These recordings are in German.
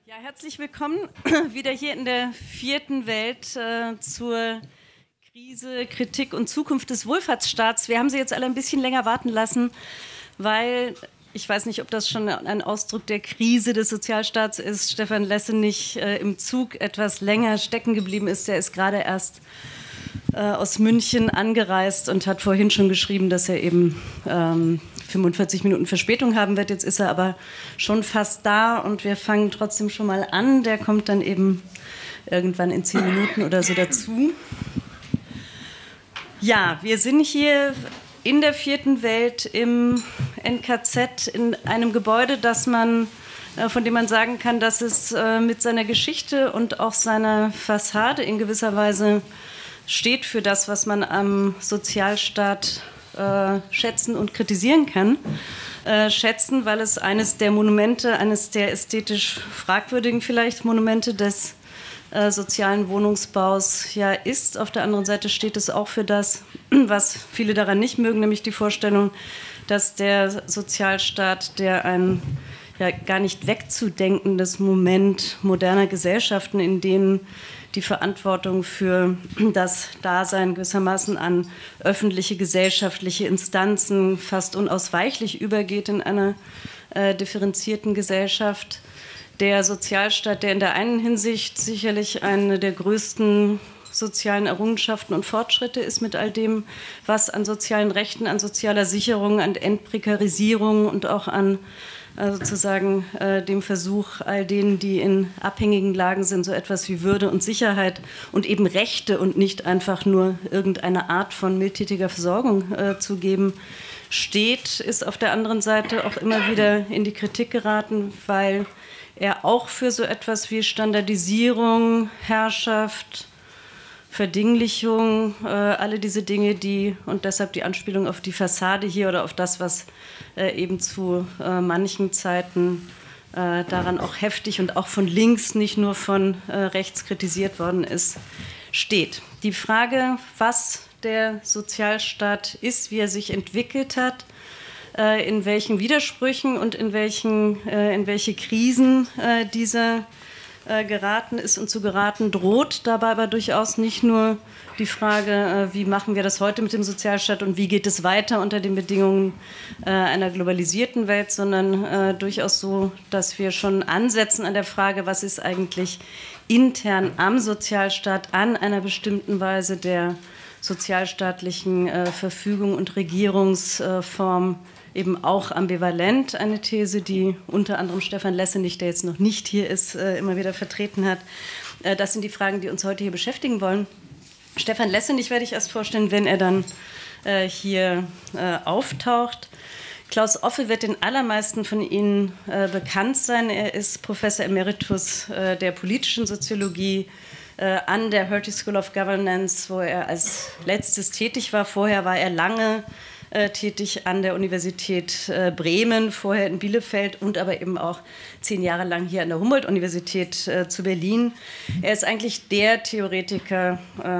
Ja, herzlich willkommen wieder hier in der vierten Welt zur Krise, Kritik und Zukunft des Wohlfahrtsstaats. Wir haben Sie jetzt alle ein bisschen länger warten lassen, weil, ich weiß nicht, ob das schon ein Ausdruck der Krise des Sozialstaats ist, Stefan Lessenich im Zug etwas länger stecken geblieben ist. Der ist gerade erst aus München angereist und hat vorhin schon geschrieben, dass er eben 45 Minuten Verspätung haben wird. Jetzt ist er aber schon fast da und wir fangen trotzdem schon mal an. Der kommt dann eben irgendwann in 10 Minuten oder so dazu. Ja, wir sind hier in der vierten Welt im NKZ in einem Gebäude, von dem man sagen kann, dass es mit seiner Geschichte und auch seiner Fassade in gewisser Weise steht für das, was man am Sozialstaat schätzen und kritisieren kann. Schätzen, weil es eines der Monumente, eines der ästhetisch fragwürdigen vielleicht Monumente des sozialen Wohnungsbaus ja ist. Auf der anderen Seite steht es auch für das, was viele daran nicht mögen, nämlich die Vorstellung, dass der Sozialstaat, der ein ja gar nicht wegzudenkendes Moment moderner Gesellschaften, in denen die Verantwortung für das Dasein gewissermaßen an öffentliche, gesellschaftliche Instanzen fast unausweichlich übergeht in einer differenzierten Gesellschaft. Der Sozialstaat, der in der einen Hinsicht sicherlich eine der größten sozialen Errungenschaften und Fortschritte ist mit all dem, was an sozialen Rechten, an sozialer Sicherung, an Entprekarisierung und auch an sozusagen dem Versuch, all denen, die in abhängigen Lagen sind, so etwas wie Würde und Sicherheit und eben Rechte und nicht einfach nur irgendeine Art von mildtätiger Versorgung zu geben, steht, ist auf der anderen Seite auch immer wieder in die Kritik geraten, weil er auch für so etwas wie Standardisierung, Herrschaft, Verdinglichung, alle diese Dinge, und deshalb die Anspielung auf die Fassade hier oder auf das, was eben zu manchen Zeiten daran auch heftig und auch von links, nicht nur von rechts kritisiert worden ist, steht. Die Frage, was der Sozialstaat ist, wie er sich entwickelt hat, in welchen Widersprüchen und in welche Krisen dieser geraten ist und zu geraten droht, dabei aber durchaus nicht nur die Frage, wie machen wir das heute mit dem Sozialstaat und wie geht es weiter unter den Bedingungen einer globalisierten Welt, sondern durchaus so, dass wir schon ansetzen an der Frage, was ist eigentlich intern am Sozialstaat an einer bestimmten Weise der sozialstaatlichen Verfügung und Regierungsform eben auch ambivalent, eine These, die unter anderem Stefan Lessenich, der jetzt noch nicht hier ist, immer wieder vertreten hat. Das sind die Fragen, die uns heute hier beschäftigen wollen. Stefan Lessenich werde ich erst vorstellen, wenn er dann hier auftaucht. Klaus Offe wird den allermeisten von Ihnen bekannt sein. Er ist Professor Emeritus der politischen Soziologie an der Hertie School of Governance, wo er als letztes tätig war. Vorher war er lange tätig an der Universität Bremen, vorher in Bielefeld und aber eben auch 10 Jahre lang hier an der Humboldt-Universität zu Berlin. Er ist eigentlich der Theoretiker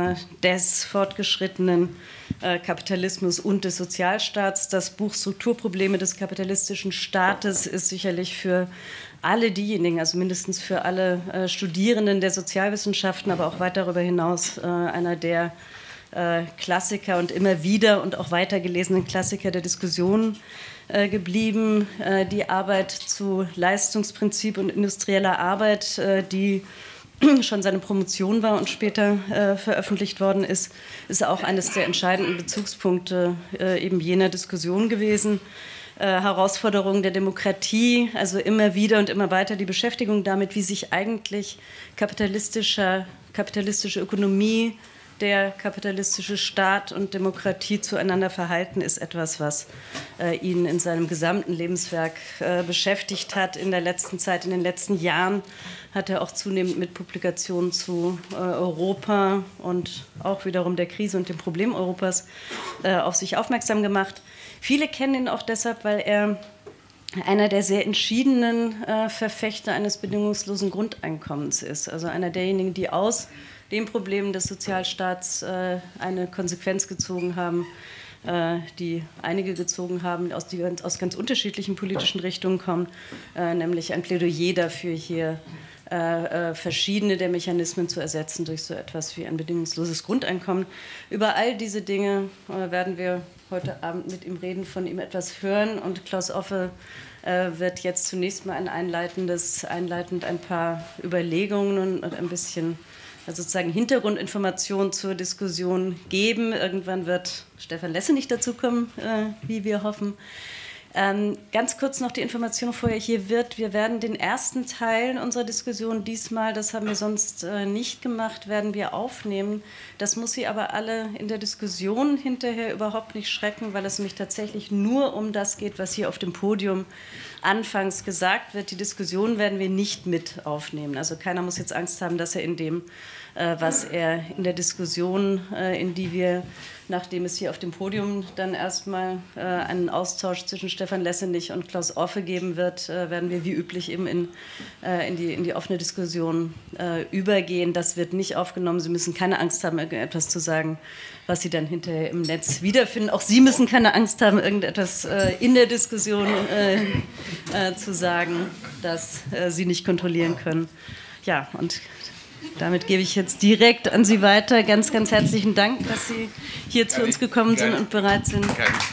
des fortgeschrittenen Kapitalismus und des Sozialstaats. Das Buch Strukturprobleme des kapitalistischen Staates ist sicherlich für alle diejenigen, also mindestens für alle Studierenden der Sozialwissenschaften, aber auch weit darüber hinaus einer der Klassiker und immer wieder und auch weiter gelesenen Klassiker der Diskussion geblieben. Die Arbeit zu Leistungsprinzip und industrieller Arbeit, die schon seine Promotion war und später veröffentlicht worden ist, ist auch eines der entscheidenden Bezugspunkte eben jener Diskussion gewesen. Herausforderungen der Demokratie, also immer wieder und immer weiter die Beschäftigung damit, wie sich eigentlich kapitalistische Ökonomie, der kapitalistische Staat und Demokratie zueinander verhalten, ist etwas, was ihn in seinem gesamten Lebenswerk beschäftigt hat. In der letzten Zeit, in den letzten Jahren hat er auch zunehmend mit Publikationen zu Europa und auch wiederum der Krise und dem Problem Europas auf sich aufmerksam gemacht. Viele kennen ihn auch deshalb, weil er einer der sehr entschiedenen Verfechter eines bedingungslosen Grundeinkommens ist. Also einer derjenigen, die aus dem Problem des Sozialstaats eine Konsequenz gezogen haben, die einige gezogen haben, die aus ganz unterschiedlichen politischen Richtungen kommen, nämlich ein Plädoyer dafür, hier verschiedene der Mechanismen zu ersetzen durch so etwas wie ein bedingungsloses Grundeinkommen. Über all diese Dinge werden wir heute Abend mit ihm reden, von ihm etwas hören. Und Klaus Offe wird jetzt zunächst mal einleitend ein paar Überlegungen und ein bisschen sozusagen Hintergrundinformationen zur Diskussion geben. Irgendwann wird Stefan Lesse nicht dazukommen, wie wir hoffen. Ganz kurz noch die Information vorher hier wir werden den ersten Teil unserer Diskussion diesmal, das haben wir sonst nicht gemacht, werden wir aufnehmen. Das muss Sie aber alle in der Diskussion hinterher überhaupt nicht schrecken, weil es nämlich tatsächlich nur um das geht, was hier auf dem Podium anfangs gesagt wird. Die Diskussion werden wir nicht mit aufnehmen. Also keiner muss jetzt Angst haben, dass er in dem, was er in der Diskussion, in die wir, nachdem es hier auf dem Podium dann erstmal einen Austausch zwischen Stefan Lessenich und Klaus Offe geben wird, werden wir wie üblich eben in die offene Diskussion übergehen. Das wird nicht aufgenommen. Sie müssen keine Angst haben, irgendetwas zu sagen, was Sie dann hinterher im Netz wiederfinden. Auch Sie müssen keine Angst haben, irgendetwas in der Diskussion zu sagen, das Sie nicht kontrollieren können. Ja, und damit gebe ich jetzt direkt an Sie weiter. Ganz, ganz herzlichen Dank, dass Sie hier zu uns gekommen sind und bereit sind.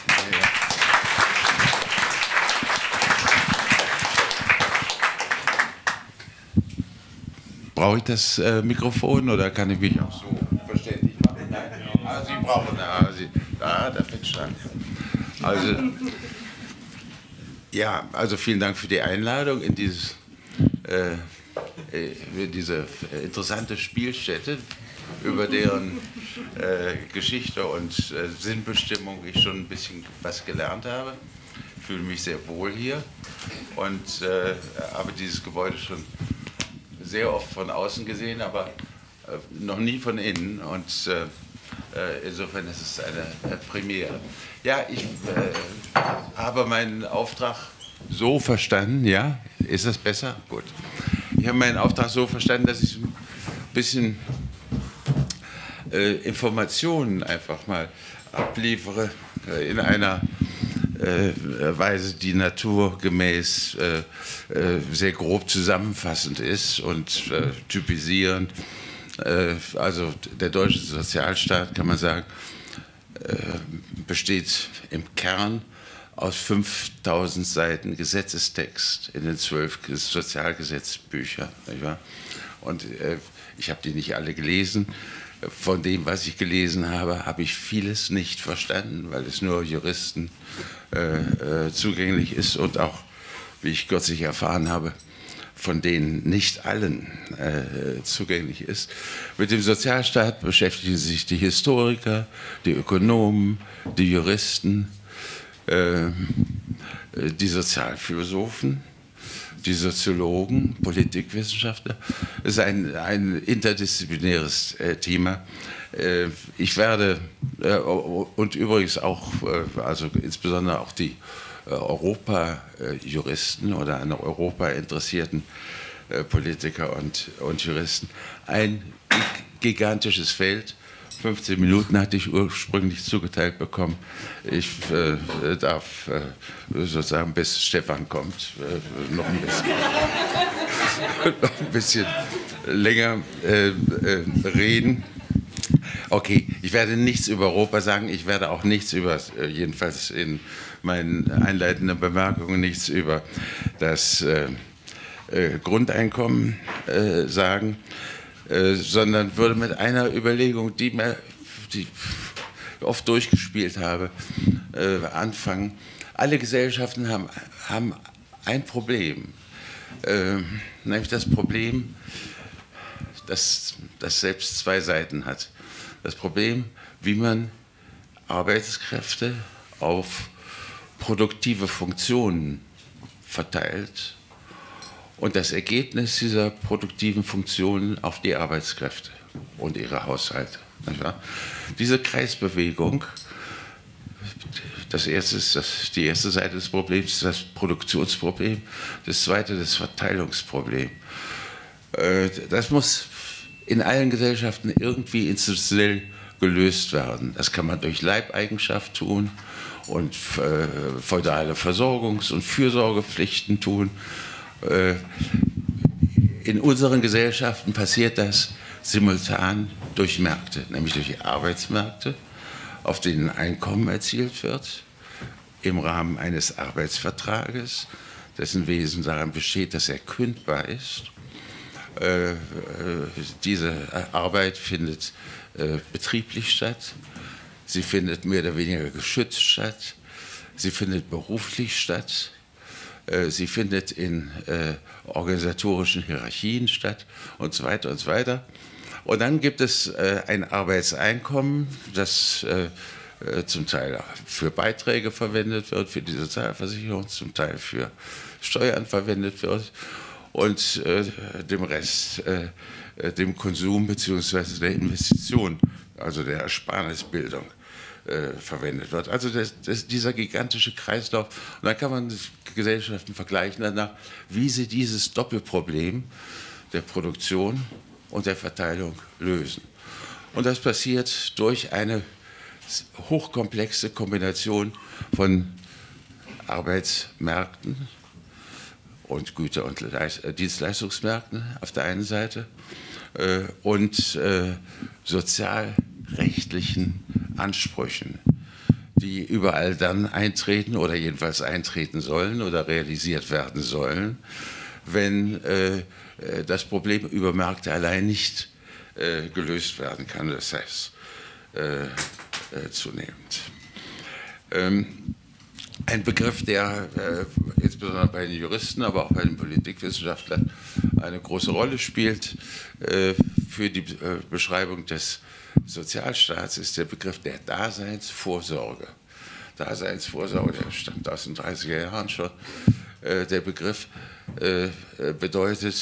Brauche ich das Mikrofon oder kann ich mich auch so verständlich machen? Nein? Sie brauchen da fängt es an. Also, ja, also vielen Dank für die Einladung in diese interessante Spielstätte, über deren Geschichte und Sinnbestimmung ich schon ein bisschen was gelernt habe. Ich fühle mich sehr wohl hier und habe dieses Gebäude schon sehr oft von außen gesehen, aber noch nie von innen. Und insofern ist es eine Premiere. Ja, ich habe meinen Auftrag so verstanden, ja, ist das besser? Gut. Ich habe meinen Auftrag so verstanden, dass ich ein bisschen Informationen einfach mal abliefere in einer Weise, die naturgemäß sehr grob zusammenfassend ist und typisierend. Also der deutsche Sozialstaat, kann man sagen, besteht im Kern aus 5000 Seiten Gesetzestext in den 12 Sozialgesetzbüchern. Nicht wahr? Und ich habe die nicht alle gelesen. Von dem, was ich gelesen habe, habe ich vieles nicht verstanden, weil es nur Juristen zugänglich ist und auch, wie ich kürzlich erfahren habe, von denen nicht allen zugänglich ist. Mit dem Sozialstaat beschäftigen sich die Historiker, die Ökonomen, die Juristen, die Sozialphilosophen, die Soziologen, Politikwissenschaftler. Es ist ein interdisziplinäres Thema. Ich werde, und übrigens auch, also insbesondere auch die Europa-Juristen oder an Europa interessierten Politiker und Juristen, ein gigantisches Feld. 15 Minuten hatte ich ursprünglich zugeteilt bekommen. Ich darf sozusagen, bis Stefan kommt, noch ein bisschen länger reden. Okay, ich werde nichts über Europa sagen, ich werde auch nichts über, jedenfalls in meinen einleitenden Bemerkungen, nichts über das Grundeinkommen sagen, sondern würde mit einer Überlegung, die ich oft durchgespielt habe, anfangen. Alle Gesellschaften haben ein Problem, nämlich das Problem, das selbst zwei Seiten hat. Das Problem, wie man Arbeitskräfte auf produktive Funktionen verteilt und das Ergebnis dieser produktiven Funktionen auf die Arbeitskräfte und ihre Haushalte. Nicht wahr? Diese Kreisbewegung, die erste Seite des Problems ist das Produktionsproblem, das zweite das Verteilungsproblem. Das muss in allen Gesellschaften irgendwie institutionell gelöst werden. Das kann man durch Leibeigenschaft tun und feudale Versorgungs- und Fürsorgepflichten tun. In unseren Gesellschaften passiert das simultan durch Märkte, nämlich durch die Arbeitsmärkte, auf denen Einkommen erzielt wird, im Rahmen eines Arbeitsvertrages, dessen Wesen daran besteht, dass er kündbar ist. Diese Arbeit findet betrieblich statt, sie findet mehr oder weniger geschützt statt, sie findet beruflich statt, sie findet in organisatorischen Hierarchien statt und so weiter und so weiter. Und dann gibt es ein Arbeitseinkommen, das zum Teil für Beiträge verwendet wird, für die Sozialversicherung, zum Teil für Steuern verwendet wird und dem Rest dem Konsum bzw. der Investition, also der Ersparnisbildung, verwendet wird. Also dieser gigantische Kreislauf. Und dann kann man Gesellschaften vergleichen danach, wie sie dieses Doppelproblem der Produktion und der Verteilung lösen. Und das passiert durch eine hochkomplexe Kombination von Arbeitsmärkten und Güter- und Dienstleistungsmärkten auf der einen Seite und sozialrechtlichen Ansprüchen, die überall dann eintreten oder jedenfalls eintreten sollen oder realisiert werden sollen, wenn das Problem über Märkte allein nicht gelöst werden kann, das heißt zunehmend. Ein Begriff, der insbesondere bei den Juristen, aber auch bei den Politikwissenschaftlern eine große Rolle spielt für die Beschreibung des Sozialstaats, ist der Begriff der Daseinsvorsorge. Daseinsvorsorge, der stammt aus den 30er Jahren schon. Der Begriff bedeutet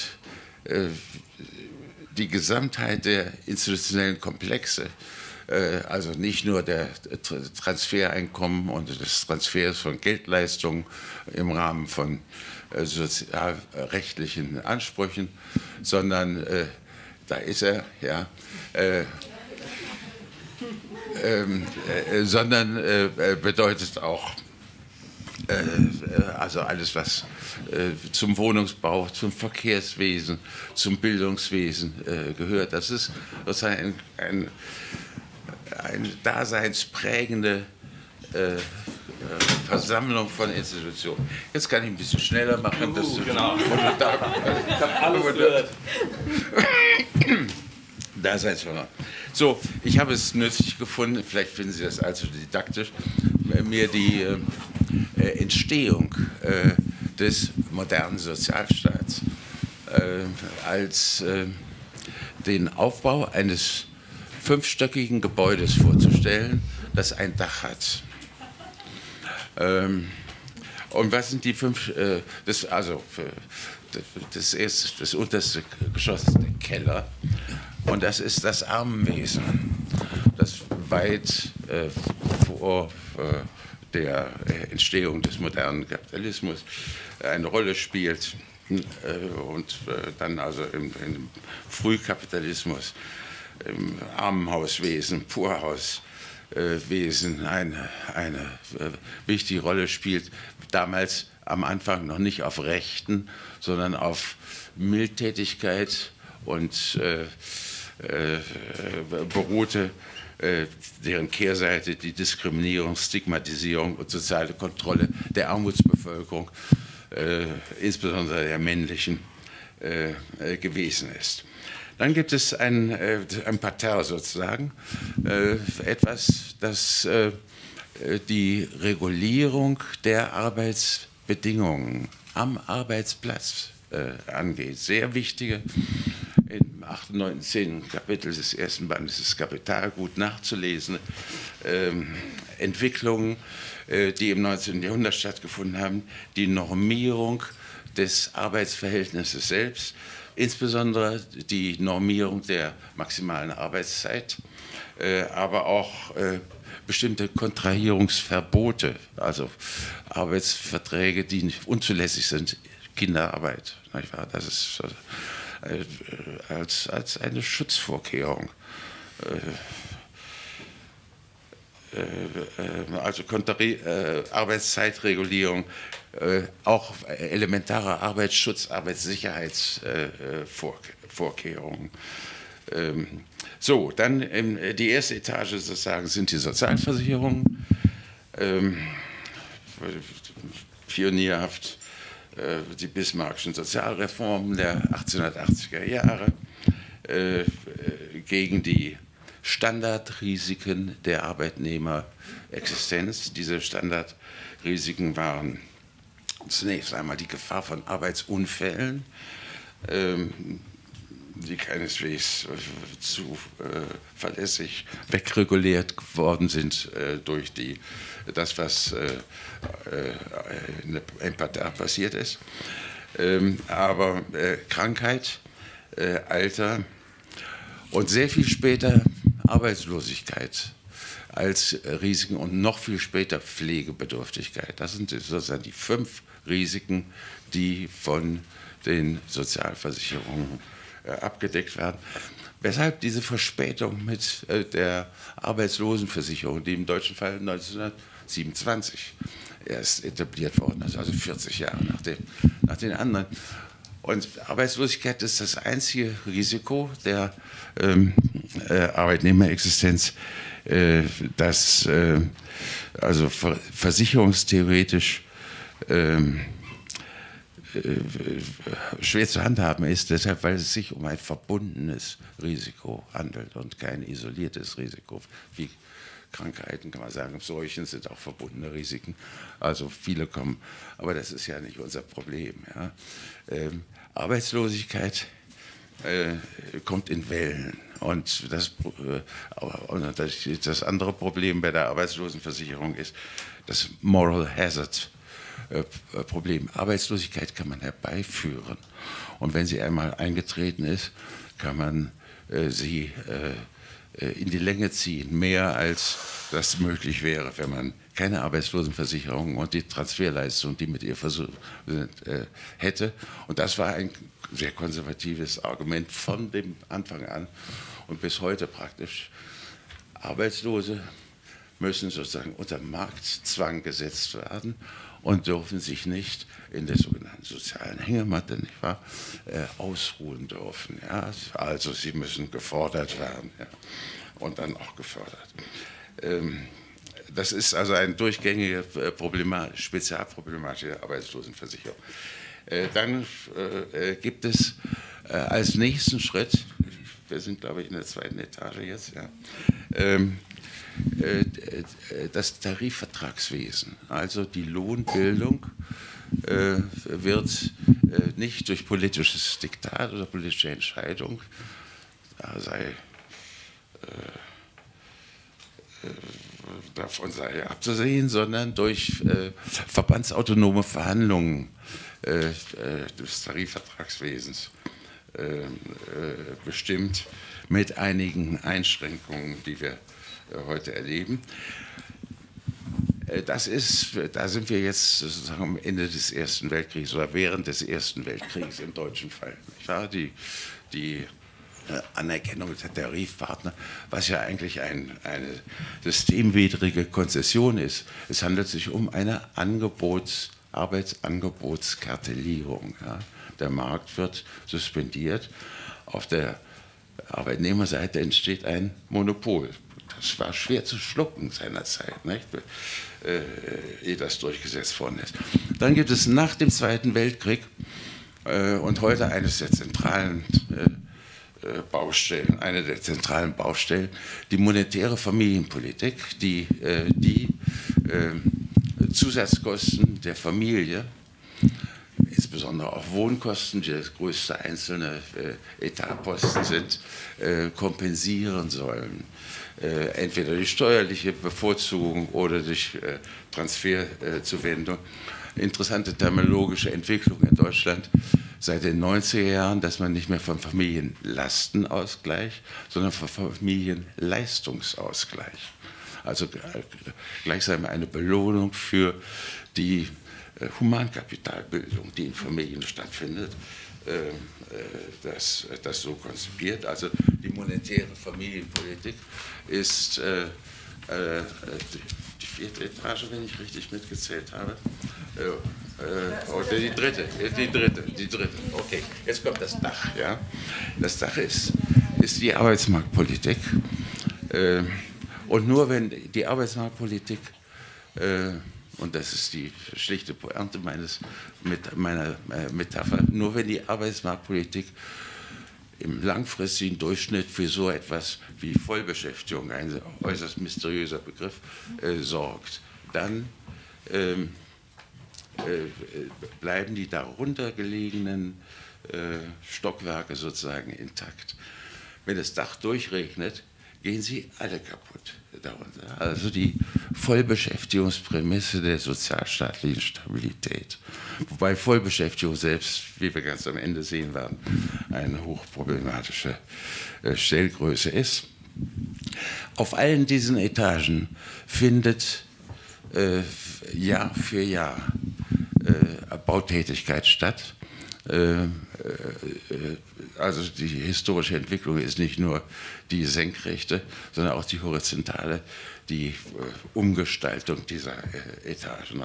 die Gesamtheit der institutionellen Komplexe, also nicht nur der Transfereinkommen und des Transfers von Geldleistungen im Rahmen von sozialrechtlichen Ansprüchen, sondern da ist er, ja, sondern bedeutet auch also alles, was zum Wohnungsbau, zum Verkehrswesen, zum Bildungswesen gehört. Das ist sozusagen eine daseinsprägende Versammlung von Institutionen. Jetzt kann ich ein bisschen schneller machen. Genau. Ich habe alles gehört. Daseinsvorsorge. So, ich habe es nützlich gefunden, vielleicht finden Sie das allzu didaktisch, mir die Entstehung des modernen Sozialstaats als den Aufbau eines 5-stöckigen Gebäudes vorzustellen, das ein Dach hat. Und was sind die 5? Das unterste Geschoss ist der Keller. Und das ist das Armenwesen, das weit vor der Entstehung des modernen Kapitalismus eine Rolle spielt und dann also im Frühkapitalismus, im Armenhauswesen, Purhauswesen eine wichtige Rolle spielt. Damals am Anfang noch nicht auf Rechten, sondern auf Mildtätigkeit und beruhte, deren Kehrseite die Diskriminierung, Stigmatisierung und soziale Kontrolle der Armutsbevölkerung, insbesondere der männlichen, gewesen ist. Dann gibt es ein Parterre sozusagen, etwas, das die Regulierung der Arbeitsbedingungen am Arbeitsplatz angeht. Sehr wichtige, im 8., 9., 10. Kapitel des ersten Bandes des Kapital gut nachzulesen, Entwicklungen, die im 19. Jahrhundert stattgefunden haben, die Normierung des Arbeitsverhältnisses selbst, insbesondere die Normierung der maximalen Arbeitszeit, aber auch bestimmte Kontrahierungsverbote, also Arbeitsverträge, die unzulässig sind, Kinderarbeit. Das ist als eine Schutzvorkehrung also Arbeitszeitregulierung, auch elementare Arbeitsschutz, Arbeitssicherheitsvorkehrungen. So, dann die erste Etage sozusagen sind die Sozialversicherungen. Pionierhaft die bismarckischen Sozialreformen der 1880er Jahre gegen die Standardrisiken der Arbeitnehmerexistenz. Diese Standardrisiken waren zunächst einmal die Gefahr von Arbeitsunfällen, die keineswegs zu verlässlich wegreguliert worden sind durch das, was im Parterre passiert ist. Aber Krankheit, Alter und sehr viel später Arbeitslosigkeit als Risiken und noch viel später Pflegebedürftigkeit. Das sind sozusagen die 5 Risiken, die von den Sozialversicherungen abgedeckt werden. Weshalb diese Verspätung mit der Arbeitslosenversicherung, die im deutschen Fall 1927 erst etabliert worden ist, also 40 Jahre nach den anderen. Und Arbeitslosigkeit ist das einzige Risiko der Arbeitnehmerexistenz, das also versicherungstheoretisch schwer zu handhaben ist, deshalb, weil es sich um ein verbundenes Risiko handelt und kein isoliertes Risiko. Wie Krankheiten kann man sagen, Seuchen sind auch verbundene Risiken, also viele kommen, aber das ist ja nicht unser Problem. Ja. Arbeitslosigkeit kommt in Wellen und das andere Problem bei der Arbeitslosenversicherung ist das Moral Hazard Problem. Arbeitslosigkeit kann man herbeiführen und wenn sie einmal eingetreten ist, kann man sie in die Länge ziehen, mehr als das möglich wäre, wenn man keine Arbeitslosenversicherung und die Transferleistung, die mit ihr versucht hätte. Und das war ein sehr konservatives Argument von dem Anfang an und bis heute praktisch. Arbeitslose müssen sozusagen unter Marktzwang gesetzt werden und dürfen sich nicht in der sogenannten sozialen Hängematte, nicht wahr, ausruhen dürfen. Ja? Also sie müssen gefordert werden, ja? Und dann auch gefördert. Das ist also eine durchgängige spezialproblematische Arbeitslosenversicherung. Dann gibt es als nächsten Schritt, wir sind glaube ich in der 2. Etage jetzt, ja, das Tarifvertragswesen, also die Lohnbildung wird nicht durch politisches Diktat oder politische Entscheidung, davon sei abzusehen, sondern durch verbandsautonome Verhandlungen des Tarifvertragswesens bestimmt, mit einigen Einschränkungen, die wir heute erleben. Da sind wir jetzt sozusagen am Ende des Ersten Weltkriegs oder während des Ersten Weltkriegs im deutschen Fall. Ja, die Anerkennung der Tarifpartner, was ja eigentlich eine systemwidrige Konzession ist. Es handelt sich um eine Arbeitsangebotskartellierung. Ja. Der Markt wird suspendiert. Auf der Arbeitnehmerseite entsteht ein Monopol. Das war schwer zu schlucken seinerzeit, nicht? Ehe das durchgesetzt worden ist. Dann gibt es nach dem Zweiten Weltkrieg und heute eine der zentralen Baustellen, die monetäre Familienpolitik, die Zusatzkosten der Familie, insbesondere auch Wohnkosten, die das größte einzelne Etatposten sind, kompensieren sollen. Entweder durch steuerliche Bevorzugung oder durch Transferzuwendung. Interessante terminologische Entwicklung in Deutschland seit den 90er Jahren, dass man nicht mehr vom Familienlastenausgleich, sondern vom Familienleistungsausgleich. Also gleichsam eine Belohnung für die Humankapitalbildung, die in Familien stattfindet, das so konzipiert. Also die monetäre Familienpolitik ist die 4. Etage, wenn ich richtig mitgezählt habe. Oder die dritte. Okay, jetzt kommt das Dach. Ja? Das Dach ist die Arbeitsmarktpolitik. Und nur wenn die Arbeitsmarktpolitik, und das ist die schlichte Pointe meiner Metapher, nur wenn die Arbeitsmarktpolitik im langfristigen Durchschnitt für so etwas wie Vollbeschäftigung, ein äußerst mysteriöser Begriff, sorgt, dann bleiben die darunter gelegenen Stockwerke sozusagen intakt. Wenn das Dach durchregnet, gehen sie alle kaputt darunter. Also die Vollbeschäftigungsprämisse der sozialstaatlichen Stabilität. Wobei Vollbeschäftigung selbst, wie wir ganz am Ende sehen werden, eine hochproblematische Stellgröße ist. Auf allen diesen Etagen findet Jahr für Jahr Bautätigkeit statt. Also die historische Entwicklung ist nicht nur die senkrechte, sondern auch die horizontale, die Umgestaltung dieser Etagen.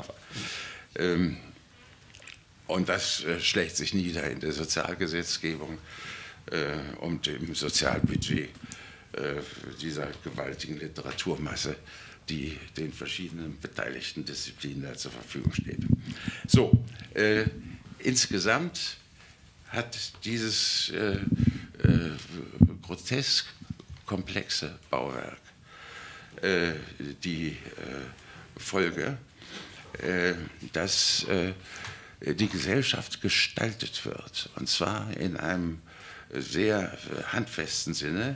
Und das schlägt sich nieder in der Sozialgesetzgebung und im Sozialbudget dieser gewaltigen Literaturmasse, die den verschiedenen beteiligten Disziplinen da zur Verfügung steht. So, insgesamt hat dieses grotesk komplexe Bauwerk die Folge, dass die Gesellschaft gestaltet wird, und zwar in einem sehr handfesten Sinne.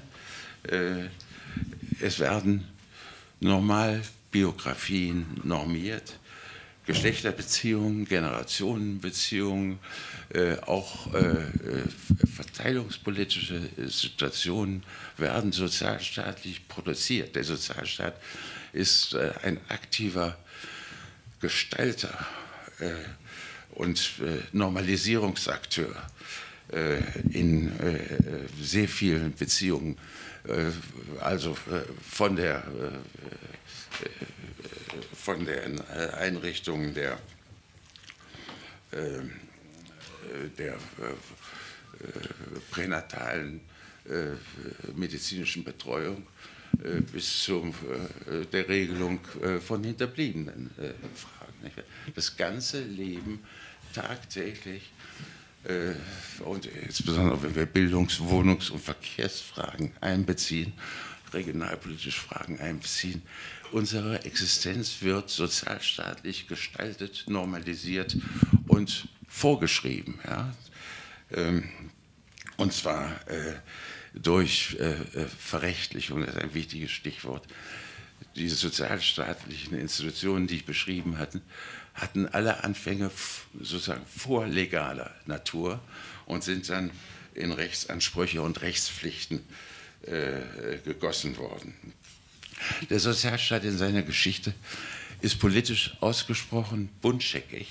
Es werden Normalbiografien normiert, Geschlechterbeziehungen, Generationenbeziehungen, auch verteilungspolitische Situationen werden sozialstaatlich produziert. Der Sozialstaat ist ein aktiver Gestalter und Normalisierungsakteur in sehr vielen Beziehungen, also von der Einrichtung der pränatalen medizinischen Betreuung bis zu der Regelung von hinterbliebenen Fragen. Das ganze Leben tagtäglich, und insbesondere wenn wir Bildungs-, Wohnungs- und Verkehrsfragen einbeziehen, regionalpolitische Fragen einbeziehen, unsere Existenz wird sozialstaatlich gestaltet, normalisiert und vorgeschrieben. Ja? Und zwar durch Verrechtlichung, das ist ein wichtiges Stichwort. Diese sozialstaatlichen Institutionen, die ich beschrieben hatte, hatten alle Anfänge sozusagen vorlegaler Natur und sind dann in Rechtsansprüche und Rechtspflichten gegossen worden. Der Sozialstaat in seiner Geschichte ist politisch ausgesprochen buntscheckig.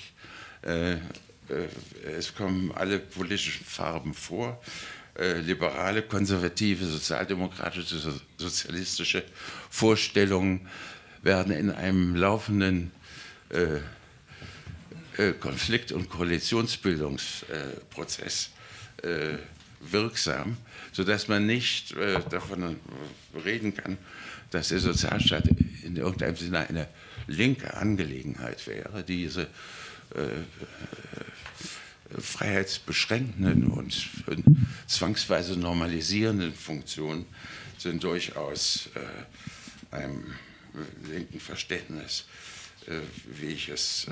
Es kommen alle politischen Farben vor. Liberale, konservative, sozialdemokratische, sozialistische Vorstellungen werden in einem laufenden Konflikt- und Koalitionsbildungsprozess wirksam, sodass man nicht davon reden kann, dass der Sozialstaat in irgendeinem Sinne eine linke Angelegenheit wäre. Diese freiheitsbeschränkenden und zwangsweise normalisierenden Funktionen sind durchaus einem linken Verständnis, wie ich es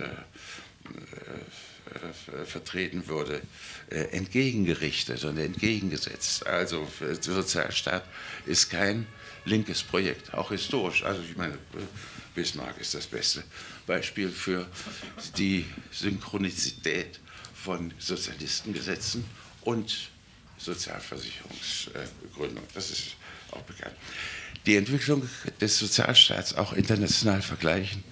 vertreten würde, entgegengerichtet und entgegengesetzt. Also der Sozialstaat ist kein linkes Projekt, auch historisch. Also ich meine, Bismarck ist das beste Beispiel für die Synchronizität von Sozialistengesetzen und Sozialversicherungsgründung. Das ist auch bekannt. Die Entwicklung des Sozialstaats, auch international vergleichen,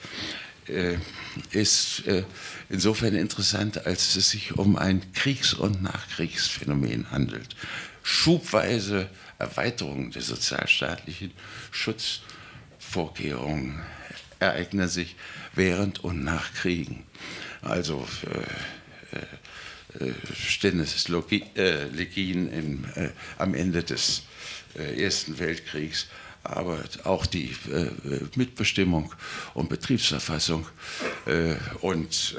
ist insofern interessant, als es sich um ein Kriegs- und Nachkriegsphänomen handelt. Schubweise Erweiterung des sozialstaatlichen Schutzes Vorkehrungen ereignen sich während und nach Kriegen. Also Stennis-Legien am Ende des Ersten Weltkriegs, aber auch die Mitbestimmung und Betriebsverfassung und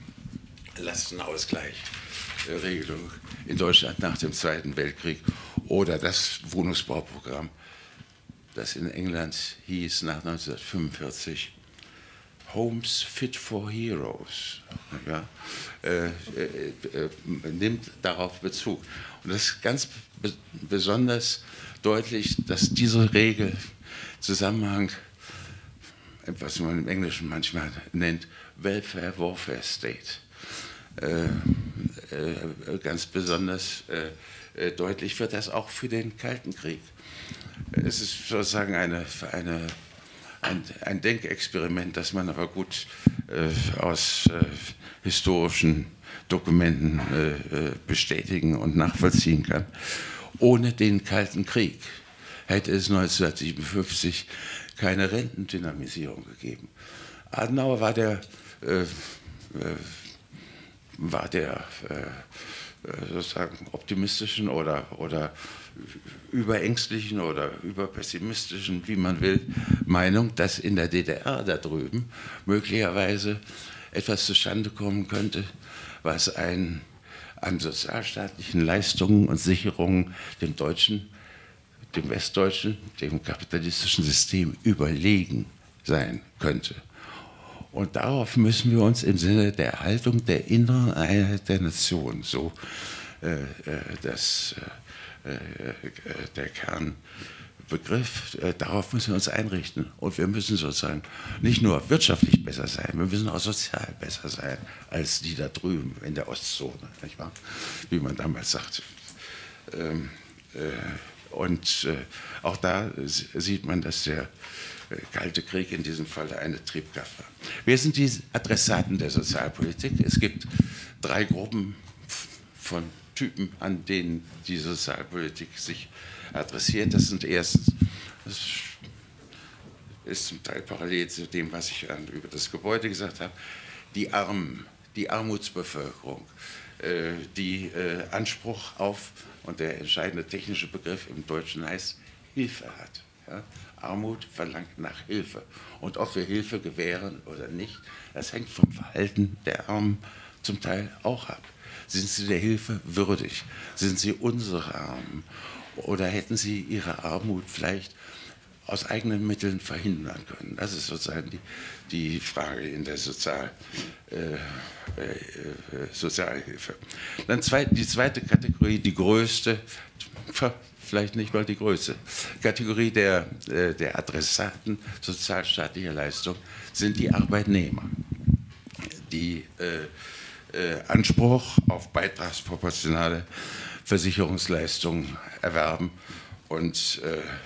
Lastenausgleichregelung in Deutschland nach dem Zweiten Weltkrieg oder das Wohnungsbauprogramm, das in England hieß nach 1945 Homes Fit for Heroes, ja, nimmt darauf Bezug. Und das ist ganz besonders deutlich, dass diese Regel Zusammenhang, was man im Englischen manchmal nennt, Welfare-Warfare State, ganz besonders deutlich wird das auch für den Kalten Krieg. Es ist sozusagen ein Denkexperiment, das man aber gut aus historischen Dokumenten bestätigen und nachvollziehen kann. Ohne den Kalten Krieg hätte es 1957 keine Rentendynamisierung gegeben. Adenauer war der sozusagen optimistischen oder überängstlichen oder überpessimistischen, wie man will, Meinung, dass in der DDR da drüben möglicherweise etwas zustande kommen könnte, was an sozialstaatlichen Leistungen und Sicherungen dem westdeutschen, dem kapitalistischen System überlegen sein könnte. Und darauf müssen wir uns im Sinne der Erhaltung der inneren Einheit der Nation, so der Kernbegriff, darauf müssen wir uns einrichten. Und wir müssen sozusagen nicht nur wirtschaftlich besser sein, wir müssen auch sozial besser sein als die da drüben in der Ostzone, nicht wahr? Wie man damals sagte. Auch da sieht man, dass der Kalte Krieg in diesem Fall eine Triebkraft war. Wer sind die Adressaten der Sozialpolitik? Es gibt 3 Gruppen von Typen, an denen die Sozialpolitik sich adressiert. Das sind erstens, das ist zum Teil parallel zu dem, was ich über das Gebäude gesagt habe, die Armen, die Armutsbevölkerung, die Anspruch auf, und der entscheidende technische Begriff im Deutschen heißt, Hilfe hat. Ja? Armut verlangt nach Hilfe. Und ob wir Hilfe gewähren oder nicht, das hängt vom Verhalten der Armen zum Teil auch ab. Sind sie der Hilfe würdig? Sind sie unsere Armen? Oder hätten sie ihre Armut vielleicht aus eigenen Mitteln verhindern können? Das ist sozusagen die Frage in der Sozialhilfe. Dann die zweite Kategorie, die größte, vielleicht nicht mal die größte Kategorie der Adressaten sozialstaatlicher Leistung sind die Arbeitnehmer, die Anspruch auf beitragsproportionale Versicherungsleistungen erwerben und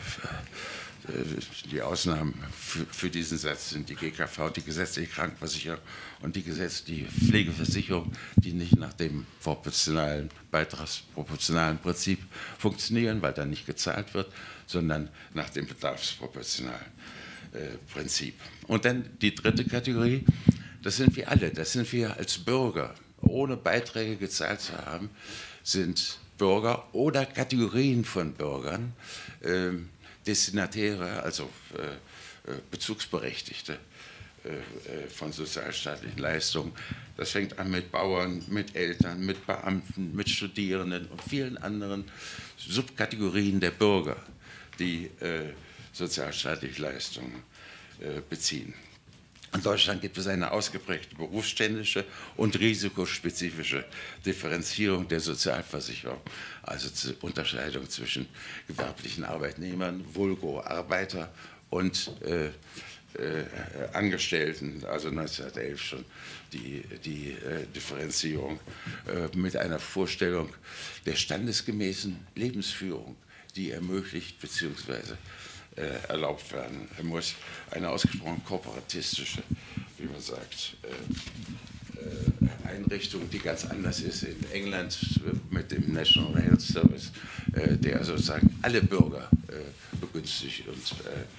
die Ausnahmen für diesen Satz sind die GKV, die gesetzliche Krankenversicherung und die Pflegeversicherung, die nicht nach dem beitragsproportionalen Prinzip funktionieren, weil da nicht gezahlt wird, sondern nach dem bedarfsproportionalen Prinzip. Und dann die dritte Kategorie, das sind wir alle, das sind wir als Bürger, ohne Beiträge gezahlt zu haben, sind Bürger oder Kategorien von Bürgern, Destinatäre, also Bezugsberechtigte von sozialstaatlichen Leistungen. Das fängt an mit Bauern, mit Eltern, mit Beamten, mit Studierenden und vielen anderen Subkategorien der Bürger, die sozialstaatliche Leistungen beziehen. In Deutschland gibt es eine ausgeprägte berufsständische und risikospezifische Differenzierung der Sozialversicherung, also zur Unterscheidung zwischen gewerblichen Arbeitnehmern, vulgo Arbeiter und Angestellten, also 1911 schon die Differenzierung mit einer Vorstellung der standesgemäßen Lebensführung, die ermöglicht bzw. erlaubt werden muss, eine ausgesprochen kooperatistische, wie man sagt, Einrichtung, die ganz anders ist in England mit dem National Health Service, der sozusagen alle Bürger begünstigt und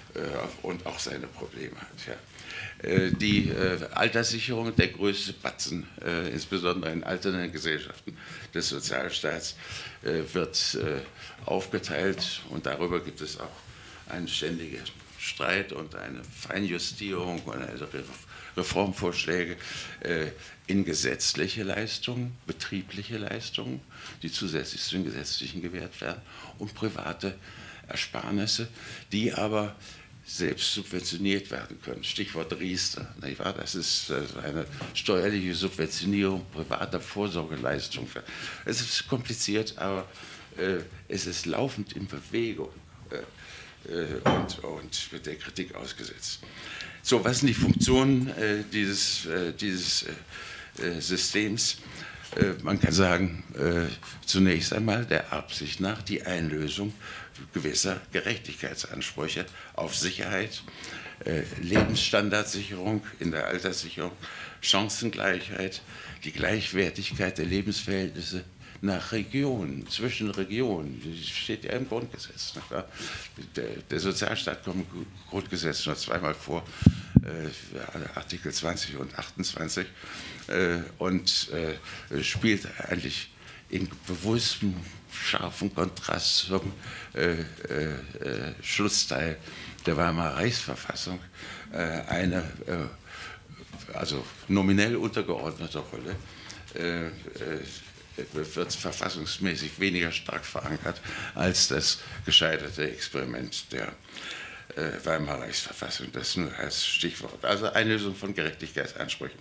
und auch seine Probleme hat. Ja. Die Alterssicherung, der größte Batzen, insbesondere in alternden Gesellschaften des Sozialstaats, wird aufgeteilt, und darüber gibt es auch einen ständigen Streit und eine Feinjustierung und eine Reformvorschläge in gesetzliche Leistungen, betriebliche Leistungen, die zusätzlich zu den gesetzlichen gewährt werden, und private Ersparnisse, die aber selbst subventioniert werden können. Stichwort Riester. Nicht wahr? Das ist eine steuerliche Subventionierung privater Vorsorgeleistungen. Es ist kompliziert, aber es ist laufend in Bewegung und wird der Kritik ausgesetzt. So, was sind die Funktionen dieses Systems? Man kann sagen, zunächst einmal der Absicht nach die Einlösung gewisser Gerechtigkeitsansprüche auf Sicherheit, Lebensstandardsicherung in der Alterssicherung, Chancengleichheit, die Gleichwertigkeit der Lebensverhältnisse nach Regionen, zwischen Regionen. Das steht ja im Grundgesetz. Der Sozialstaat kommt im Grundgesetz nur zweimal vor, Artikel 20 und 28, und spielt eigentlich in bewusstem, scharfen Kontrast zum Schlussteil der Weimarer Reichsverfassung eine also nominell untergeordnete Rolle wird verfassungsmäßig weniger stark verankert als das gescheiterte Experiment der Weimarer Reichsverfassung. Das nur als Stichwort. Also Einlösung von Gerechtigkeitsansprüchen.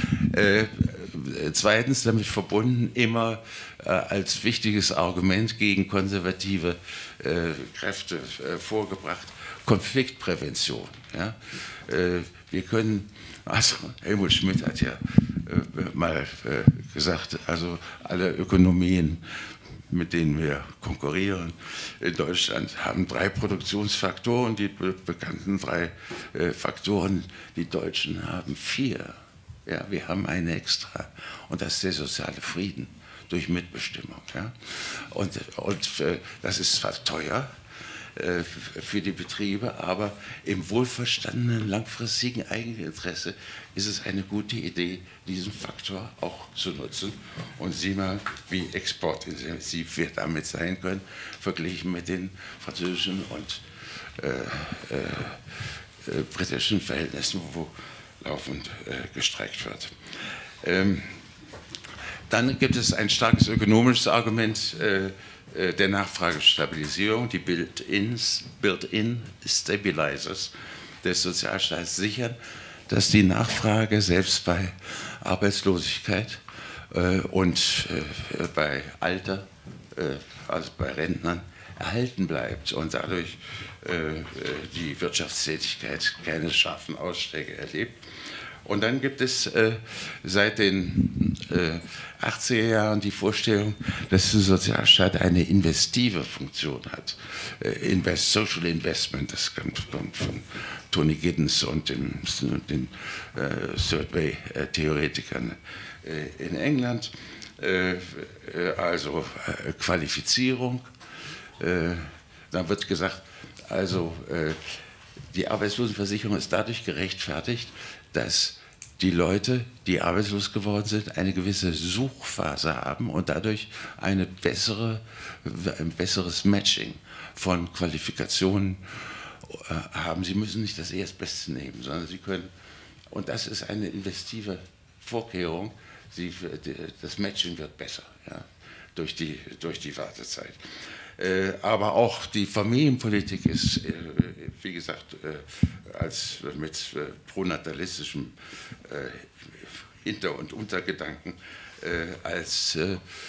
Zweitens damit verbunden immer als wichtiges Argument gegen konservative Kräfte vorgebracht, Konfliktprävention. Ja? Wir können, also Helmut Schmidt hat ja mal gesagt, also alle Ökonomien, mit denen wir konkurrieren in Deutschland, haben 3 Produktionsfaktoren, die bekannten 3 Faktoren. Die Deutschen haben 4. Ja, wir haben einen extra, und das ist der soziale Frieden durch Mitbestimmung. Ja. Und das ist zwar teuer für die Betriebe, aber im wohlverstandenen langfristigen Eigeninteresse ist es eine gute Idee, diesen Faktor auch zu nutzen. Und sieh mal, wie exportintensiv wir damit sein können, verglichen mit den französischen und britischen Verhältnissen, wo laufend gestreikt wird. Dann gibt es ein starkes ökonomisches Argument der Nachfragestabilisierung. Die Built-in Stabilizers des Sozialstaats sichern, dass die Nachfrage selbst bei Arbeitslosigkeit und bei Alter, also bei Rentnern, erhalten bleibt und dadurch die Wirtschaftstätigkeit keine scharfen Ausschläge erlebt. Und dann gibt es seit den 80er Jahren die Vorstellung, dass der Sozialstaat eine investive Funktion hat. Social Investment, das kommt von Tony Giddens und den Third Way-Theoretikern in England. Also Qualifizierung. Dann wird gesagt, also die Arbeitslosenversicherung ist dadurch gerechtfertigt, dass die Leute, die arbeitslos geworden sind, eine gewisse Suchphase haben und dadurch ein besseres Matching von Qualifikationen haben. Sie müssen nicht das Erstbeste nehmen, sondern sie können, und das ist eine investive Vorkehrung, das Matching wird besser, ja, durch die Wartezeit. Aber auch die Familienpolitik ist, wie gesagt, als mit pronatalistischem Hinter- und Untergedanken als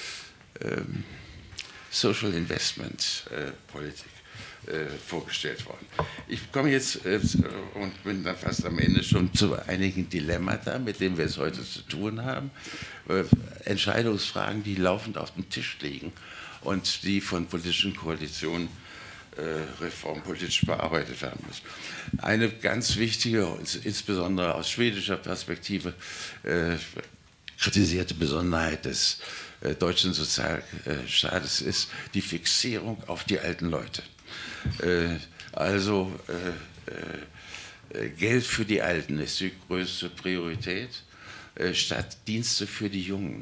Social Investment Politik vorgestellt worden. Ich komme jetzt und bin dann fast am Ende schon zu einigen Dilemmata, mit denen wir es heute zu tun haben. Entscheidungsfragen, die laufend auf dem Tisch liegen und die von politischen Koalitionen reformpolitisch bearbeitet werden müssen. Eine ganz wichtige, insbesondere aus schwedischer Perspektive, kritisierte Besonderheit des deutschen Sozialstaates ist die Fixierung auf die alten Leute. Also Geld für die Alten ist die größte Priorität, statt Dienste für die Jungen.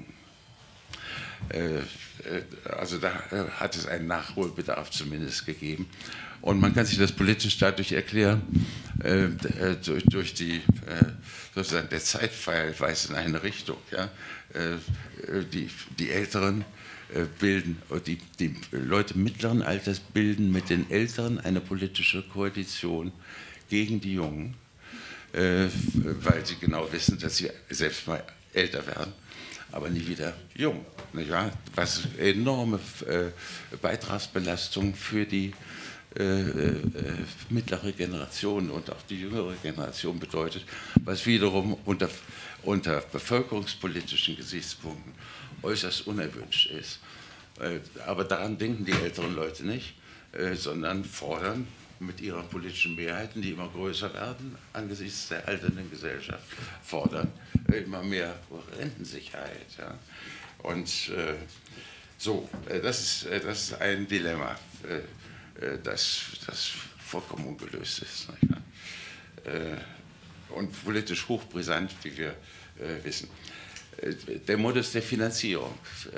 Also da hat es einen Nachholbedarf zumindest gegeben. Und man kann sich das politisch dadurch erklären, durch die, sozusagen der Zeitpfeil weist in eine Richtung. Ja? Die Älteren bilden, die Leute mittleren Alters bilden mit den Älteren eine politische Koalition gegen die Jungen, weil sie genau wissen, dass sie selbst mal älter werden, aber nie wieder jung. Nicht wahr? Was enorme Beitragsbelastung für die mittlere Generation und auch die jüngere Generation bedeutet, was wiederum unter bevölkerungspolitischen Gesichtspunkten äußerst unerwünscht ist. Aber daran denken die älteren Leute nicht, sondern fordern mit ihren politischen Mehrheiten, die immer größer werden, angesichts der alternden Gesellschaft, fordern immer mehr Rentensicherheit. Ja. Und das ist ein Dilemma, das vollkommen ungelöst ist. Und politisch hochbrisant, wie wir wissen. Der Modus der Finanzierung,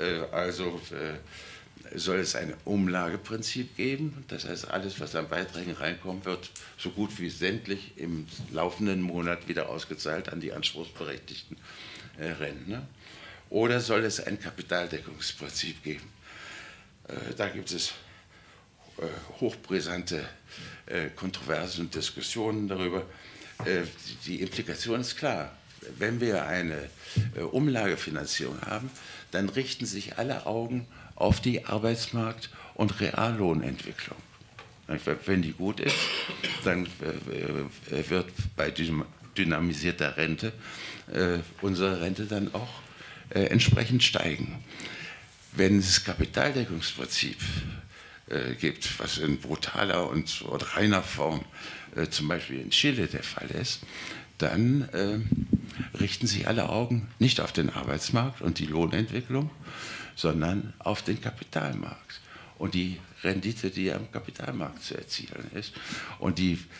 soll es ein Umlageprinzip geben, das heißt, alles, was an Beiträgen reinkommt, wird so gut wie sämtlich im laufenden Monat wieder ausgezahlt an die anspruchsberechtigten Rentner. Oder soll es ein Kapitaldeckungsprinzip geben? Da gibt es hochbrisante Kontroversen und Diskussionen darüber. Die Implikation ist klar. Wenn wir eine Umlagefinanzierung haben, dann richten sich alle Augen auf die Arbeitsmarkt- und Reallohnentwicklung. Wenn die gut ist, dann wird bei dynamisierter Rente unsere Rente dann auch entsprechend steigen. Wenn es Kapitaldeckungsprinzip gibt, was in brutaler und reiner Form zum Beispiel in Chile der Fall ist, dann richten sich alle Augen nicht auf den Arbeitsmarkt und die Lohnentwicklung, sondern auf den Kapitalmarkt und die Rendite, die am Kapitalmarkt zu erzielen ist. Und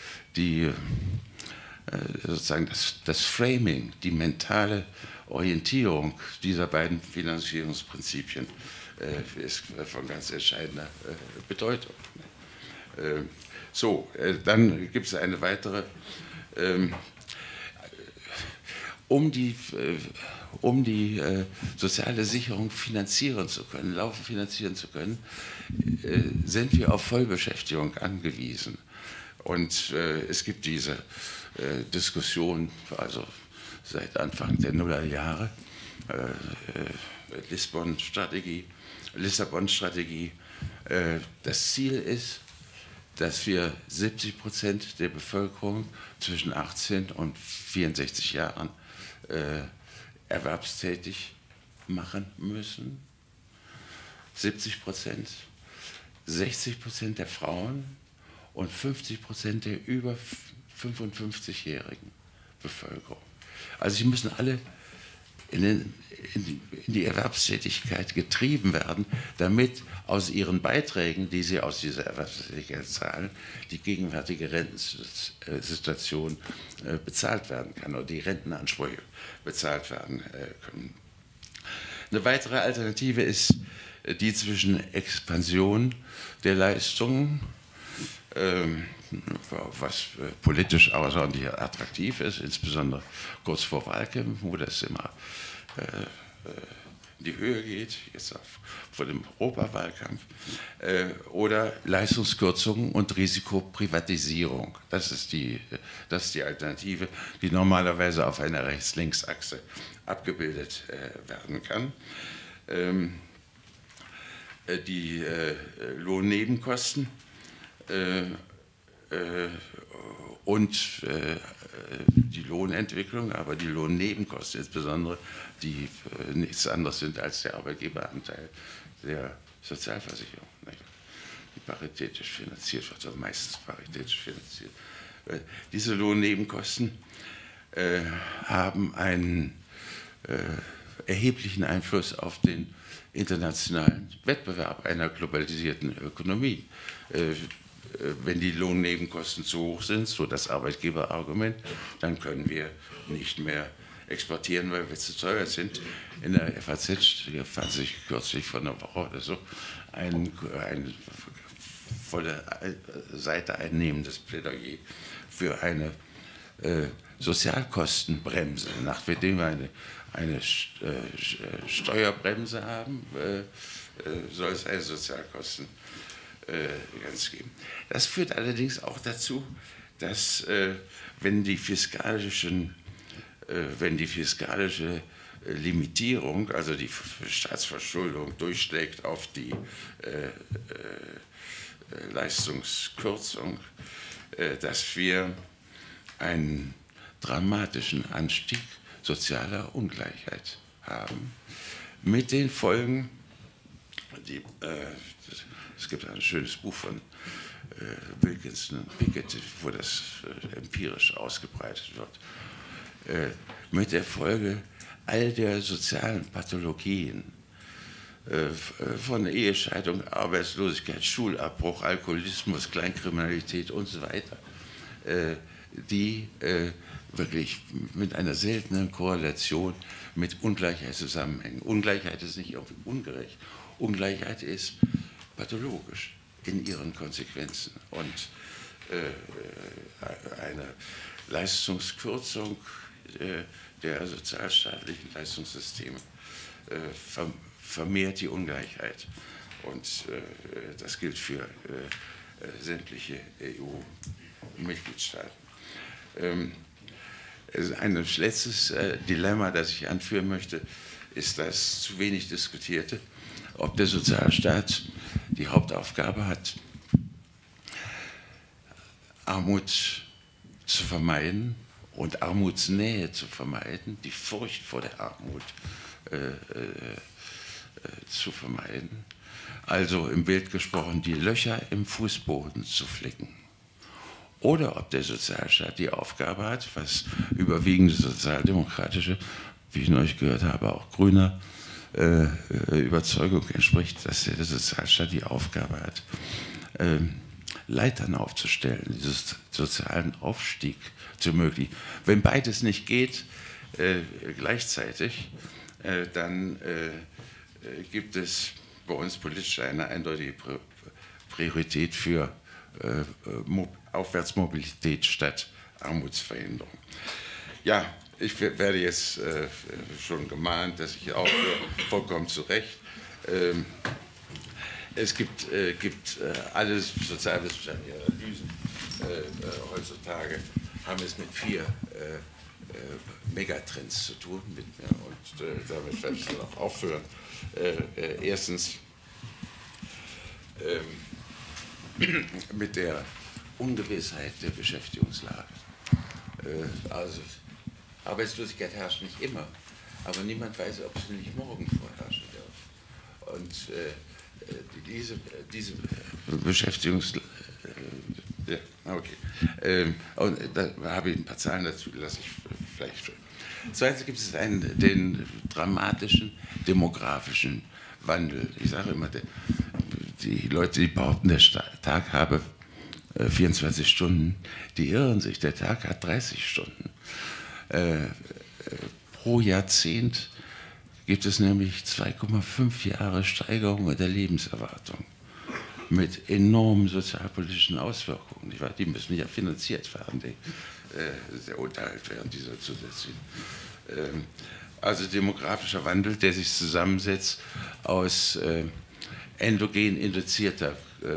sozusagen das Framing, die mentale Orientierung dieser beiden Finanzierungsprinzipien ist von ganz entscheidender Bedeutung. Dann gibt es eine weitere, um die soziale Sicherung finanzieren zu können, laufend finanzieren zu können, sind wir auf Vollbeschäftigung angewiesen. Und es gibt diese Diskussion, also seit Anfang der Nullerjahre, Lissabon-Strategie. Das Ziel ist, dass wir 70% der Bevölkerung zwischen 18 und 64 Jahren erwerbstätig machen müssen. 70%, 60% der Frauen und 50% der über 55-jährigen Bevölkerung. Also sie müssen alle in die Erwerbstätigkeit getrieben werden, damit aus ihren Beiträgen, die sie aus dieser Erwerbstätigkeit zahlen, die gegenwärtige Rentensituation bezahlt werden kann oder die Rentenansprüche bezahlt werden können. Eine weitere Alternative ist die zwischen Expansion der Leistungen, was politisch außerordentlich attraktiv ist, insbesondere kurz vor Wahlkämpfen, wo das immer in die Höhe geht, jetzt vor dem Europawahlkampf, oder Leistungskürzungen und Risikoprivatisierung. Das ist die Alternative, die normalerweise auf einer Rechts-Links-Achse abgebildet werden kann. Die Lohnnebenkosten und die Lohnentwicklung, aber die Lohnnebenkosten insbesondere, die nichts anderes sind als der Arbeitgeberanteil der Sozialversicherung, die paritätisch finanziert wird, also meistens paritätisch finanziert. Diese Lohnnebenkosten haben einen erheblichen Einfluss auf den internationalen Wettbewerb einer globalisierten Ökonomie. wenn die Lohnnebenkosten zu hoch sind, so das Arbeitgeberargument, dann können wir nicht mehr exportieren, weil wir zu teuer sind. In der FAZ fand sich kürzlich vor einer Woche oder so ein volle Seite einnehmendes Plädoyer für eine Sozialkostenbremse. Nachdem wir eine Steuerbremse haben, soll es eine Sozialkostenbremse geben. Das führt allerdings auch dazu, dass wenn die fiskalische Limitierung, also die Staatsverschuldung, durchschlägt auf die Leistungskürzung, dass wir einen dramatischen Anstieg sozialer Ungleichheit haben, mit den Folgen, es gibt ein schönes Buch von Wilkinson und Pickett, wo das empirisch ausgebreitet wird, mit der Folge all der sozialen Pathologien, von Ehescheidung, Arbeitslosigkeit, Schulabbruch, Alkoholismus, Kleinkriminalität und so weiter, die wirklich mit einer seltenen Korrelation mit Ungleichheit zusammenhängen. Ungleichheit ist nicht irgendwie ungerecht, Ungleichheit ist pathologisch in ihren Konsequenzen. Und eine Leistungskürzung der sozialstaatlichen Leistungssysteme vermehrt die Ungleichheit. Und das gilt für sämtliche EU-Mitgliedstaaten. Ein letztes Dilemma, das ich anführen möchte, ist das zu wenig diskutierte, ob der Sozialstaat die Hauptaufgabe hat, Armut zu vermeiden und Armutsnähe zu vermeiden, die Furcht vor der Armut zu vermeiden. Also im Bild gesprochen, die Löcher im Fußboden zu flicken. Oder ob der Sozialstaat die Aufgabe hat, was überwiegend sozialdemokratische, wie ich neulich gehört habe, auch grüner Überzeugung entspricht, dass der Sozialstaat die Aufgabe hat, Leitern aufzustellen, diesen sozialen Aufstieg zu ermöglichen. Wenn beides nicht geht gleichzeitig, dann gibt es bei uns politisch eine eindeutige Priorität für Aufwärtsmobilität statt Armutsverhinderung. Ja, ich werde jetzt schon gemahnt, dass ich aufhöre, vollkommen zu Recht. Es gibt alle sozialwissenschaftlichen Analysen heutzutage, haben es mit 4 Megatrends zu tun. Und damit werde ich dann auch aufhören. Erstens mit der Ungewissheit der Beschäftigungslage. Also Arbeitslosigkeit herrscht nicht immer, aber niemand weiß, ob sie nicht morgen vorherrschen wird. Und diese Beschäftigungslage, okay. Und da habe ich ein paar Zahlen dazu, lasse ich vielleicht. Zweitens gibt es den dramatischen demografischen Wandel. Ich sage immer, die Leute, die behaupten, der Tag habe 24 Stunden, die irren sich. Der Tag hat 30 Stunden. Pro Jahrzehnt gibt es nämlich 2,5 Jahre Steigerung der Lebenserwartung mit enormen sozialpolitischen Auswirkungen. Die müssen ja finanziert werden, der Unterhalt während dieser zusätzlichen. Also demografischer Wandel, der sich zusammensetzt aus endogen induzierter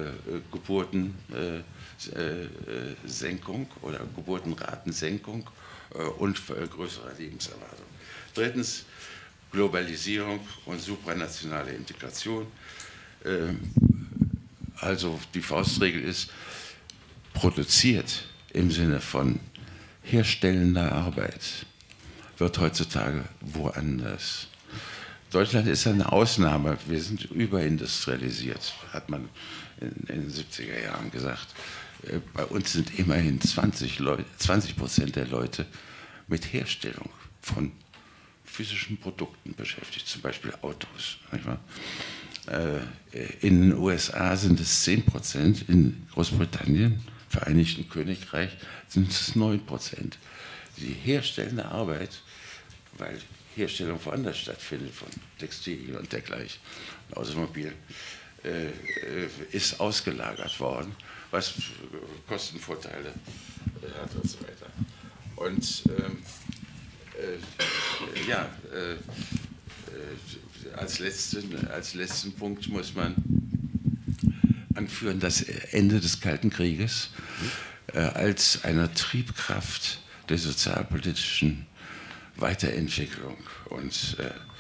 Geburtensenkung oder Geburtenratensenkung und größerer Lebenserwartung. Drittens Globalisierung und supranationale Integration. Also die Faustregel ist, produziert im Sinne von herstellender Arbeit wird heutzutage woanders. Deutschland ist eine Ausnahme. Wir sind überindustrialisiert, hat man in den 70er Jahren gesagt. Bei uns sind immerhin 20% der Leute mit Herstellung von physischen Produkten beschäftigt, zum Beispiel Autos. Nicht wahr? In den USA sind es 10%, in Großbritannien, Vereinigten Königreich sind es 9%. Die herstellende Arbeit, weil Herstellung woanders stattfindet, von Textilien und dergleichen, Automobil, ist ausgelagert worden, was Kostenvorteile hat und so weiter. Und als letzten Punkt muss man anführen, das Ende des Kalten Krieges als einer Triebkraft der sozialpolitischen Weiterentwicklung. Und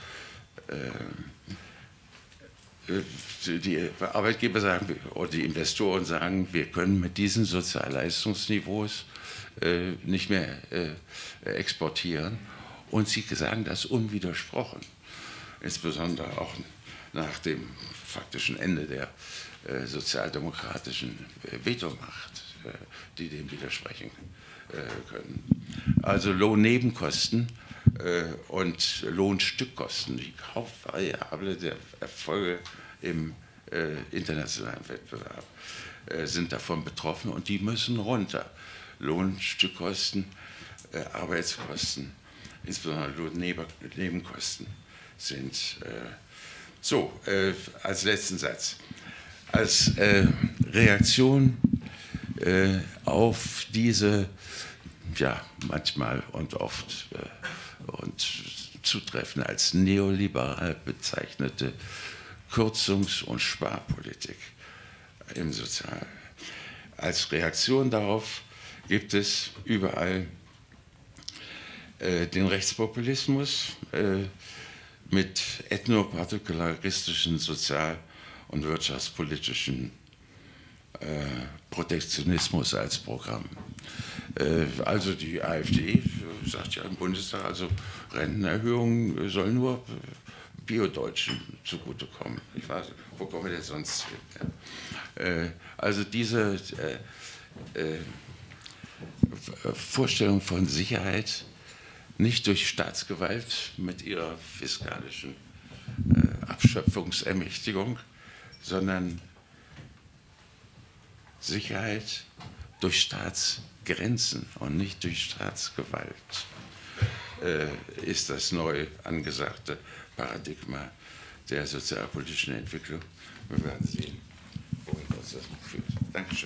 die Arbeitgeber sagen, oder die Investoren sagen, wir können mit diesen Sozialleistungsniveaus nicht mehr exportieren. Und sie sagen das unwidersprochen, insbesondere auch nach dem faktischen Ende der sozialdemokratischen Vetomacht, die dem widersprechen können. Also Lohnnebenkosten und Lohnstückkosten, die Kaufvariable der Erfolge im internationalen Wettbewerb, sind davon betroffen und die müssen runter. Lohnstückkosten, Arbeitskosten, insbesondere Lohnnebenkosten sind als letzten Satz. Als Reaktion auf diese, ja, manchmal und oft und zutreffend als neoliberal bezeichnete Kürzungs- und Sparpolitik im Sozialen. Als Reaktion darauf gibt es überall den Rechtspopulismus mit ethnopartikularistischen sozial- und wirtschaftspolitischen Protektionismus als Programm. Also die AfD sagt ja im Bundestag, also Rentenerhöhungen sollen nur Biodeutschen zugutekommen. Ich weiß, wo kommen wir denn sonst hin? Also diese Vorstellung von Sicherheit nicht durch Staatsgewalt mit ihrer fiskalischen Abschöpfungsermächtigung, sondern Sicherheit durch Staatsgrenzen und nicht durch Staatsgewalt ist das neu angesagte Paradigma der sozialpolitischen Entwicklung. Wir werden sehen, wohin uns das noch führt. Dankeschön.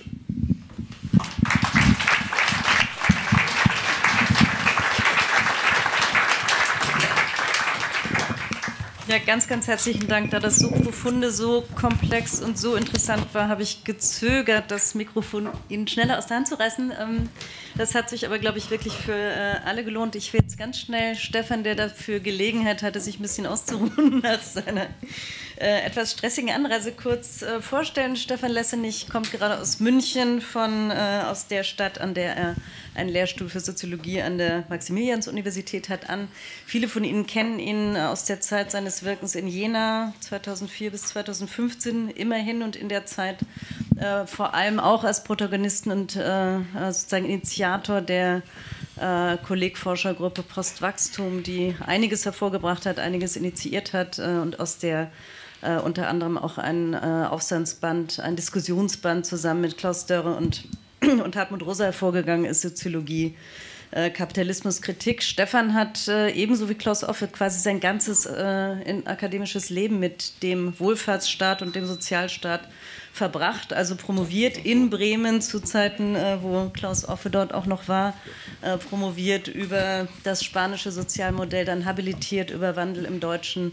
Ja, ganz, ganz herzlichen Dank. Da das so profunde, so komplex und so interessant war, habe ich gezögert, das Mikrofon Ihnen schneller aus der Hand zu reißen. Das hat sich aber, glaube ich, wirklich für alle gelohnt. Ich will jetzt ganz schnell Stefan, der dafür Gelegenheit hatte, sich ein bisschen auszuruhen nach seiner etwas stressigen Anreise, kurz vorstellen. Stefan Lessenich kommt gerade aus München, aus der Stadt, an der er einen Lehrstuhl für Soziologie an der Maximilians-Universität hat an. Viele von Ihnen kennen ihn aus der Zeit seines Wirkens in Jena, 2004 bis 2015, immerhin, und in der Zeit vor allem auch als Protagonisten und sozusagen Initiator der Kollegforschergruppe Postwachstum, die einiges hervorgebracht hat, einiges initiiert hat und aus der unter anderem auch ein Aufsandsband, ein Diskussionsband zusammen mit Klaus Dörre und Hartmut Rosa hervorgegangen ist, Soziologie, Kapitalismuskritik. Stefan hat ebenso wie Klaus Offe quasi sein ganzes akademisches Leben mit dem Wohlfahrtsstaat und dem Sozialstaat verbracht, also promoviert in Bremen zu Zeiten, wo Klaus Offe dort auch noch war, promoviert über das spanische Sozialmodell, dann habilitiert über Wandel im deutschen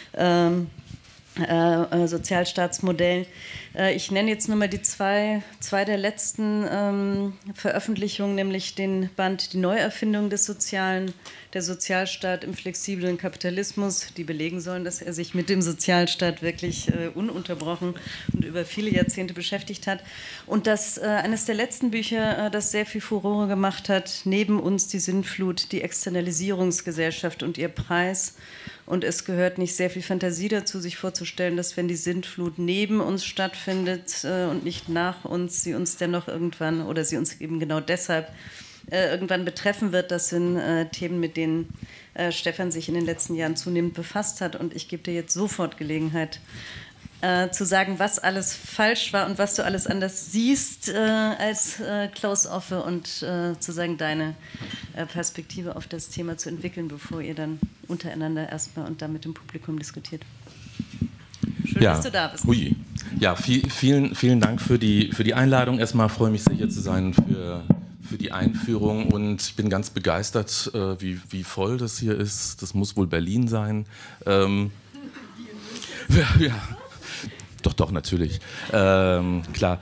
Sozialstaatsmodell. Ich nenne jetzt nur mal die zwei der letzten Veröffentlichungen, nämlich den Band Die Neuerfindung des Sozialen, der Sozialstaat im flexiblen Kapitalismus, die belegen sollen, dass er sich mit dem Sozialstaat wirklich ununterbrochen und über viele Jahrzehnte beschäftigt hat. Und das eines der letzten Bücher, das sehr viel Furore gemacht hat, Neben uns die Sintflut, die Externalisierungsgesellschaft und ihr Preis. Und es gehört nicht sehr viel Fantasie dazu, sich vorzustellen, dass wenn die Sintflut neben uns stattfindet und nicht nach uns, sie uns dennoch irgendwann oder sie uns eben genau deshalb irgendwann betreffen wird. Das sind Themen, mit denen Stefan sich in den letzten Jahren zunehmend befasst hat. Und ich gebe dir jetzt sofort Gelegenheit, zu sagen, was alles falsch war und was du alles anders siehst als Klaus Offe und zu sagen, deine Perspektive auf das Thema zu entwickeln, bevor ihr dann untereinander erstmal und dann mit dem Publikum diskutiert. Schön, dass du da bist. Hui. Ja, vielen Dank für die Einladung. Erstmal freue ich mich sehr, hier zu sein für die Einführung und ich bin ganz begeistert, wie voll das hier ist. Das muss wohl Berlin sein. Ja. Doch, natürlich. Klar.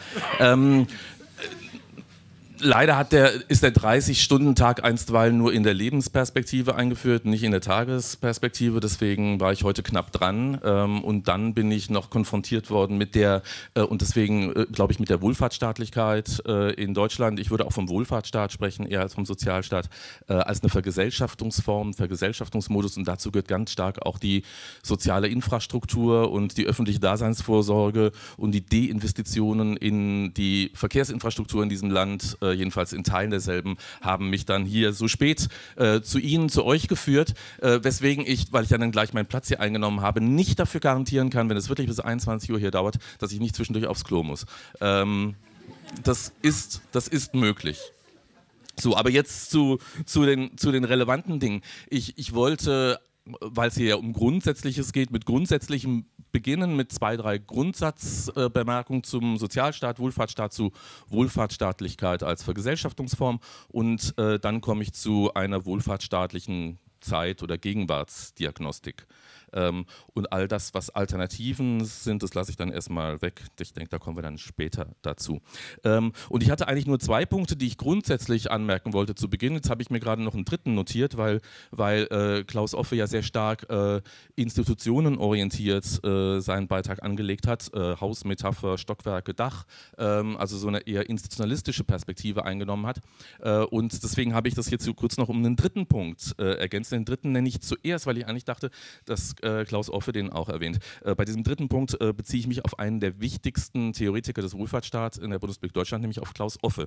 Leider ist der 30-Stunden-Tag einstweilen nur in der Lebensperspektive eingeführt, nicht in der Tagesperspektive. Deswegen war ich heute knapp dran und dann bin ich noch konfrontiert worden mit und deswegen glaube ich mit der Wohlfahrtsstaatlichkeit in Deutschland. Ich würde auch vom Wohlfahrtsstaat sprechen, eher als vom Sozialstaat, als eine Vergesellschaftungsform, Vergesellschaftungsmodus und dazu gehört ganz stark auch die soziale Infrastruktur und die öffentliche Daseinsvorsorge und die Deinvestitionen in die Verkehrsinfrastruktur in diesem Land, jedenfalls in Teilen derselben, haben mich dann hier so spät zu euch geführt, weswegen ich, weil ich dann gleich meinen Platz hier eingenommen habe, nicht dafür garantieren kann, wenn es wirklich bis 21 Uhr hier dauert, dass ich nicht zwischendurch aufs Klo muss. Das ist möglich. So, aber jetzt zu den relevanten Dingen. Ich wollte, weil es hier ja um Grundsätzliches geht, mit Grundsätzlichem beginnen, mit 2, 3 Grundsatzbemerkungen zum Sozialstaat, Wohlfahrtsstaat, zu Wohlfahrtsstaatlichkeit als Vergesellschaftungsform und dann komme ich zu einer wohlfahrtsstaatlichen Zeit- oder Gegenwartsdiagnostik. Und all das, was Alternativen sind, das lasse ich dann erstmal weg. Ich denke, da kommen wir dann später dazu. Und ich hatte eigentlich nur 2 Punkte, die ich grundsätzlich anmerken wollte zu Beginn. Jetzt habe ich mir gerade noch einen dritten notiert, weil Klaus Offe ja sehr stark institutionenorientiert seinen Beitrag angelegt hat. Hausmetapher, Stockwerke, Dach, also so eine eher institutionalistische Perspektive eingenommen hat. Und deswegen habe ich das jetzt kurz noch um einen dritten Punkt ergänzt. Den dritten nenne ich zuerst, weil ich eigentlich dachte, dass Klaus Offe den auch erwähnt. Bei diesem dritten Punkt beziehe ich mich auf einen der wichtigsten Theoretiker des Wohlfahrtsstaats in der Bundesrepublik Deutschland, nämlich auf Klaus Offe.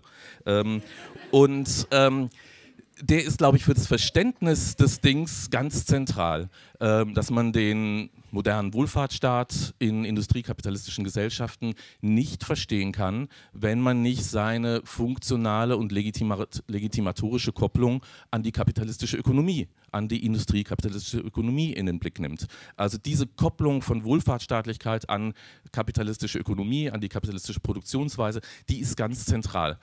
Der ist, glaube ich, für das Verständnis des Dings ganz zentral, dass man den modernen Wohlfahrtsstaat in industriekapitalistischen Gesellschaften nicht verstehen kann, wenn man nicht seine funktionale und legitimatorische Kopplung an die kapitalistische Ökonomie, an die industriekapitalistische Ökonomie in den Blick nimmt. Also diese Kopplung von Wohlfahrtsstaatlichkeit an kapitalistische Ökonomie, an die kapitalistische Produktionsweise, die ist ganz zentral.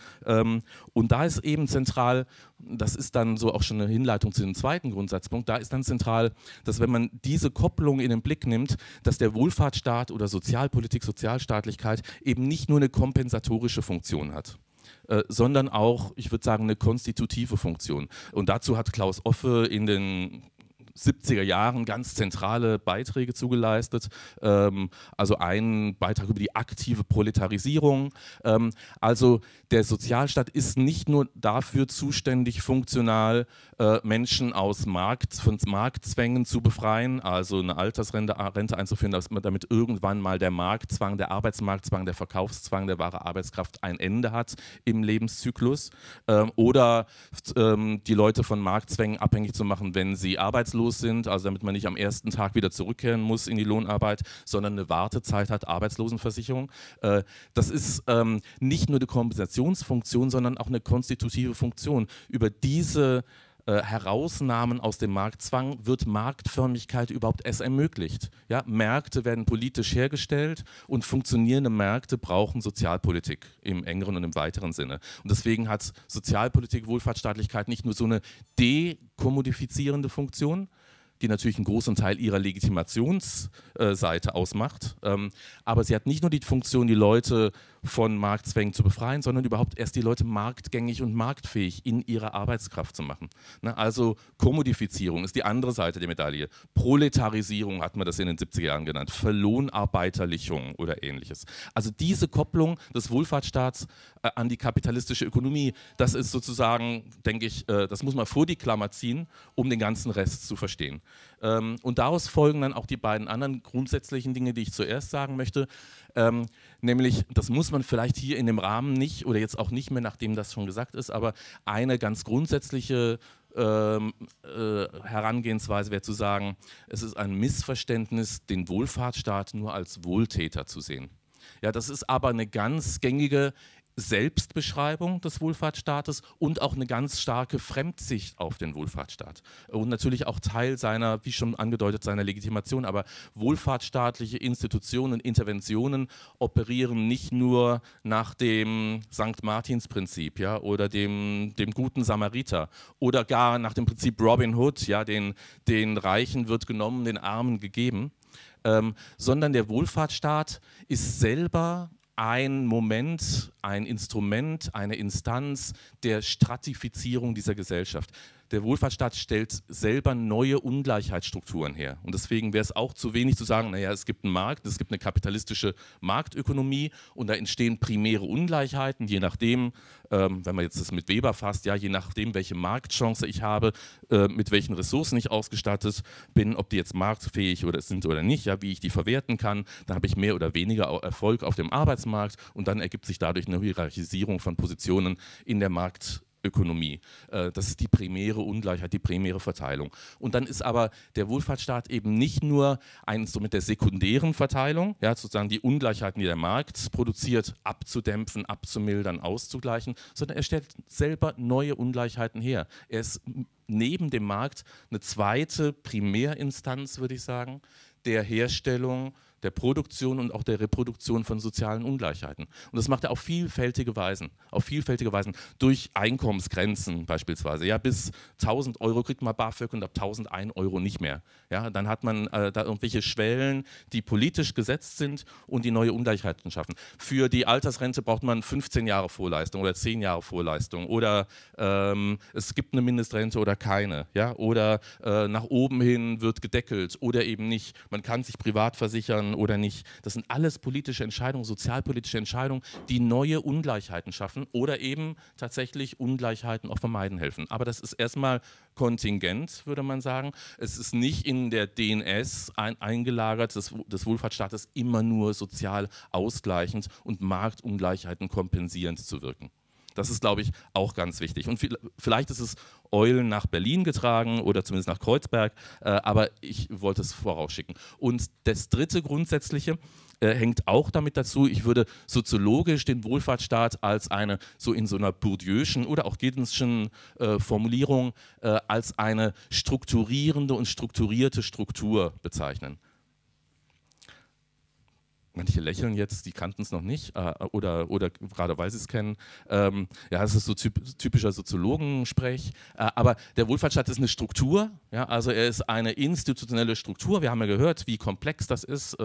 Und da ist eben zentral, das ist dann so auch schon eine Hinleitung zu dem zweiten Grundsatzpunkt, da ist dann zentral, dass wenn man diese Kopplung in den Blick nimmt, dass der Wohlfahrtsstaat oder Sozialpolitik, Sozialstaatlichkeit eben nicht nur eine kompensatorische Funktion hat, sondern auch, ich würde sagen, eine konstitutive Funktion. Und dazu hat Klaus Offe in den 70er Jahren ganz zentrale Beiträge zugeleistet, also einen Beitrag über die aktive Proletarisierung. Also der Sozialstaat ist nicht nur dafür zuständig, funktional Menschen von Marktzwängen zu befreien, also eine Altersrente einzuführen, damit irgendwann mal der Marktzwang, der Arbeitsmarktzwang, der Verkaufszwang der wahre Arbeitskraft ein Ende hat im Lebenszyklus, oder die Leute von Marktzwängen abhängig zu machen, wenn sie arbeitslos sind, also damit man nicht am ersten Tag wieder zurückkehren muss in die Lohnarbeit, sondern eine Wartezeit hat, Arbeitslosenversicherung. Das ist nicht nur eine Kompensationsfunktion, sondern auch eine konstitutive Funktion. Über diese Herausnahmen aus dem Marktzwang wird Marktförmigkeit überhaupt erst ermöglicht. Ja, Märkte werden politisch hergestellt und funktionierende Märkte brauchen Sozialpolitik im engeren und im weiteren Sinne. Und deswegen hat Sozialpolitik, Wohlfahrtsstaatlichkeit nicht nur so eine dekommodifizierende Funktion, die natürlich einen großen Teil ihrer Legitimationsseite ausmacht, aber sie hat nicht nur die Funktion, die Leute von Marktzwängen zu befreien, sondern überhaupt erst die Leute marktgängig und marktfähig in ihrer Arbeitskraft zu machen. Also Kommodifizierung ist die andere Seite der Medaille. Proletarisierung hat man das in den 70er Jahren genannt, Verlohnarbeiterlichung oder ähnliches. Also diese Kopplung des Wohlfahrtsstaats an die kapitalistische Ökonomie, das ist sozusagen, denke ich, das muss man vor die Klammer ziehen, um den ganzen Rest zu verstehen. Und daraus folgen dann auch die beiden anderen grundsätzlichen Dinge, die ich zuerst sagen möchte. Nämlich, das muss man vielleicht hier in dem Rahmen nicht oder jetzt auch nicht mehr, nachdem das schon gesagt ist, aber eine ganz grundsätzliche Herangehensweise wäre zu sagen, es ist ein Missverständnis, den Wohlfahrtsstaat nur als Wohltäter zu sehen. Ja, das ist aber eine ganz gängige Selbstbeschreibung des Wohlfahrtsstaates und auch eine ganz starke Fremdsicht auf den Wohlfahrtsstaat. Und natürlich auch Teil seiner, wie schon angedeutet, seiner Legitimation. Aber wohlfahrtsstaatliche Institutionen, Interventionen operieren nicht nur nach dem St. Martins-Prinzip, ja, oder dem guten Samariter oder gar nach dem Prinzip Robin Hood, ja, den Reichen wird genommen, den Armen gegeben, sondern der Wohlfahrtsstaat ist selber ein Moment, ein Instrument, eine Instanz der Stratifizierung dieser Gesellschaft. Der Wohlfahrtsstaat stellt selber neue Ungleichheitsstrukturen her. Und deswegen wäre es auch zu wenig zu sagen, naja, es gibt einen Markt, es gibt eine kapitalistische Marktökonomie und da entstehen primäre Ungleichheiten, je nachdem, wenn man jetzt das mit Weber fasst, ja, je nachdem, welche Marktchance ich habe, mit welchen Ressourcen ich ausgestattet bin, ob die jetzt marktfähig sind oder nicht, ja, wie ich die verwerten kann, dann habe ich mehr oder weniger Erfolg auf dem Arbeitsmarkt und dann ergibt sich dadurch eine Hierarchisierung von Positionen in der Marktökonomie. Das ist die primäre Ungleichheit, die primäre Verteilung. Und dann ist aber der Wohlfahrtsstaat eben nicht nur ein Instrument der sekundären Verteilung, ja, sozusagen die Ungleichheiten, die der Markt produziert, abzudämpfen, abzumildern, auszugleichen, sondern er stellt selber neue Ungleichheiten her. Er ist neben dem Markt eine zweite Primärinstanz, würde ich sagen, der Herstellung, der Produktion und auch der Reproduktion von sozialen Ungleichheiten. Und das macht er auf vielfältige Weisen, durch Einkommensgrenzen beispielsweise. Ja, bis 1.000 Euro kriegt man BAföG und ab 1.001 Euro nicht mehr. Ja, dann hat man da irgendwelche Schwellen, die politisch gesetzt sind und die neue Ungleichheiten schaffen. Für die Altersrente braucht man 15 Jahre Vorleistung oder 10 Jahre Vorleistung oder es gibt eine Mindestrente oder keine. Ja? Oder nach oben hin wird gedeckelt oder eben nicht. Man kann sich privat versichern oder nicht. Das sind alles politische Entscheidungen, sozialpolitische Entscheidungen, die neue Ungleichheiten schaffen oder eben tatsächlich Ungleichheiten auch vermeiden helfen. Aber das ist erstmal kontingent, würde man sagen. Es ist nicht in der DNS eingelagert des Wohlfahrtsstaates immer nur sozial ausgleichend und Marktungleichheiten kompensierend zu wirken. Das ist, glaube ich, auch ganz wichtig. Und vielleicht ist es Eulen nach Berlin getragen oder zumindest nach Kreuzberg, aber ich wollte es vorausschicken. Und das dritte Grundsätzliche hängt auch damit dazu, ich würde soziologisch den Wohlfahrtsstaat als eine, so in so einer Bourdieu'schen oder auch Giddens'schen Formulierung, als eine strukturierende und strukturierte Struktur bezeichnen. Manche lächeln jetzt, die kannten es noch nicht oder gerade weil sie es kennen. Ja, es ist so typischer Soziologensprech. Aber der Wohlfahrtsstaat ist eine Struktur, ja, also er ist eine institutionelle Struktur. Wir haben ja gehört, wie komplex das ist,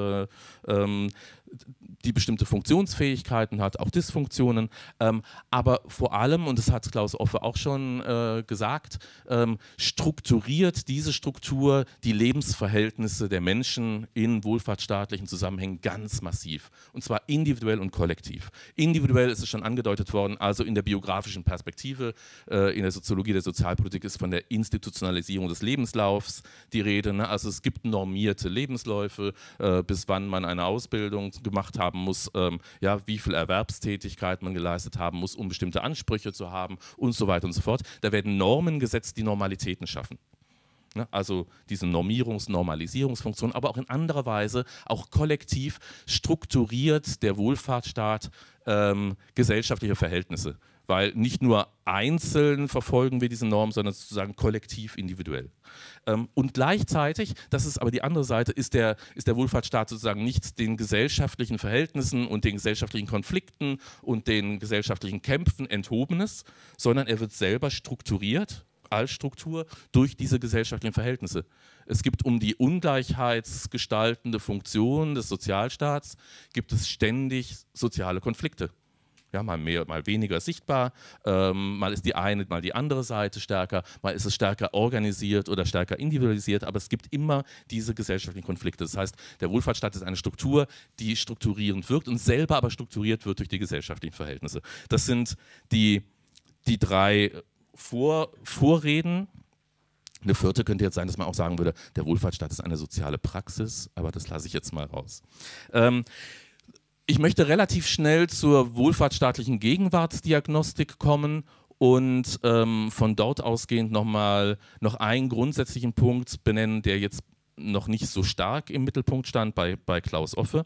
die bestimmte Funktionsfähigkeiten hat, auch Dysfunktionen. Aber vor allem, und das hat Klaus Offe auch schon gesagt, strukturiert diese Struktur die Lebensverhältnisse der Menschen in wohlfahrtsstaatlichen Zusammenhängen ganz massiv. Und zwar individuell und kollektiv. Individuell ist es schon angedeutet worden, also in der biografischen Perspektive, in der Soziologie der Sozialpolitik ist von der Institutionalisierung des Lebenslaufs die Rede. Ne? Also es gibt normierte Lebensläufe, bis wann man eine Ausbildung gemacht haben muss, ja, wie viel Erwerbstätigkeit man geleistet haben muss, um bestimmte Ansprüche zu haben und so weiter und so fort. Da werden Normen gesetzt, die Normalitäten schaffen. Also diese Normalisierungsfunktion, aber auch in anderer Weise, auch kollektiv strukturiert der Wohlfahrtsstaat gesellschaftliche Verhältnisse. Weil nicht nur einzeln verfolgen wir diese Norm, sondern sozusagen kollektiv, individuell. Und gleichzeitig, das ist aber die andere Seite, ist der Wohlfahrtsstaat sozusagen nicht den gesellschaftlichen Verhältnissen und den gesellschaftlichen Konflikten und den gesellschaftlichen Kämpfen enthobenes, sondern er wird selber strukturiert als Struktur durch diese gesellschaftlichen Verhältnisse. Es gibt um die ungleichheitsgestaltende Funktion des Sozialstaats, gibt es ständig soziale Konflikte. Ja, mal mehr, mal weniger sichtbar, mal ist die eine, mal die andere Seite stärker, mal ist es stärker organisiert oder stärker individualisiert, aber es gibt immer diese gesellschaftlichen Konflikte. Das heißt, der Wohlfahrtsstaat ist eine Struktur, die strukturierend wirkt und selber aber strukturiert wird durch die gesellschaftlichen Verhältnisse. Das sind die drei Vorreden. Eine vierte könnte jetzt sein, dass man auch sagen würde, der Wohlfahrtsstaat ist eine soziale Praxis, aber das lasse ich jetzt mal raus. Ich möchte relativ schnell zur wohlfahrtsstaatlichen Gegenwartsdiagnostik kommen und von dort ausgehend noch einen grundsätzlichen Punkt benennen, der jetzt noch nicht so stark im Mittelpunkt stand bei Klaus Offe.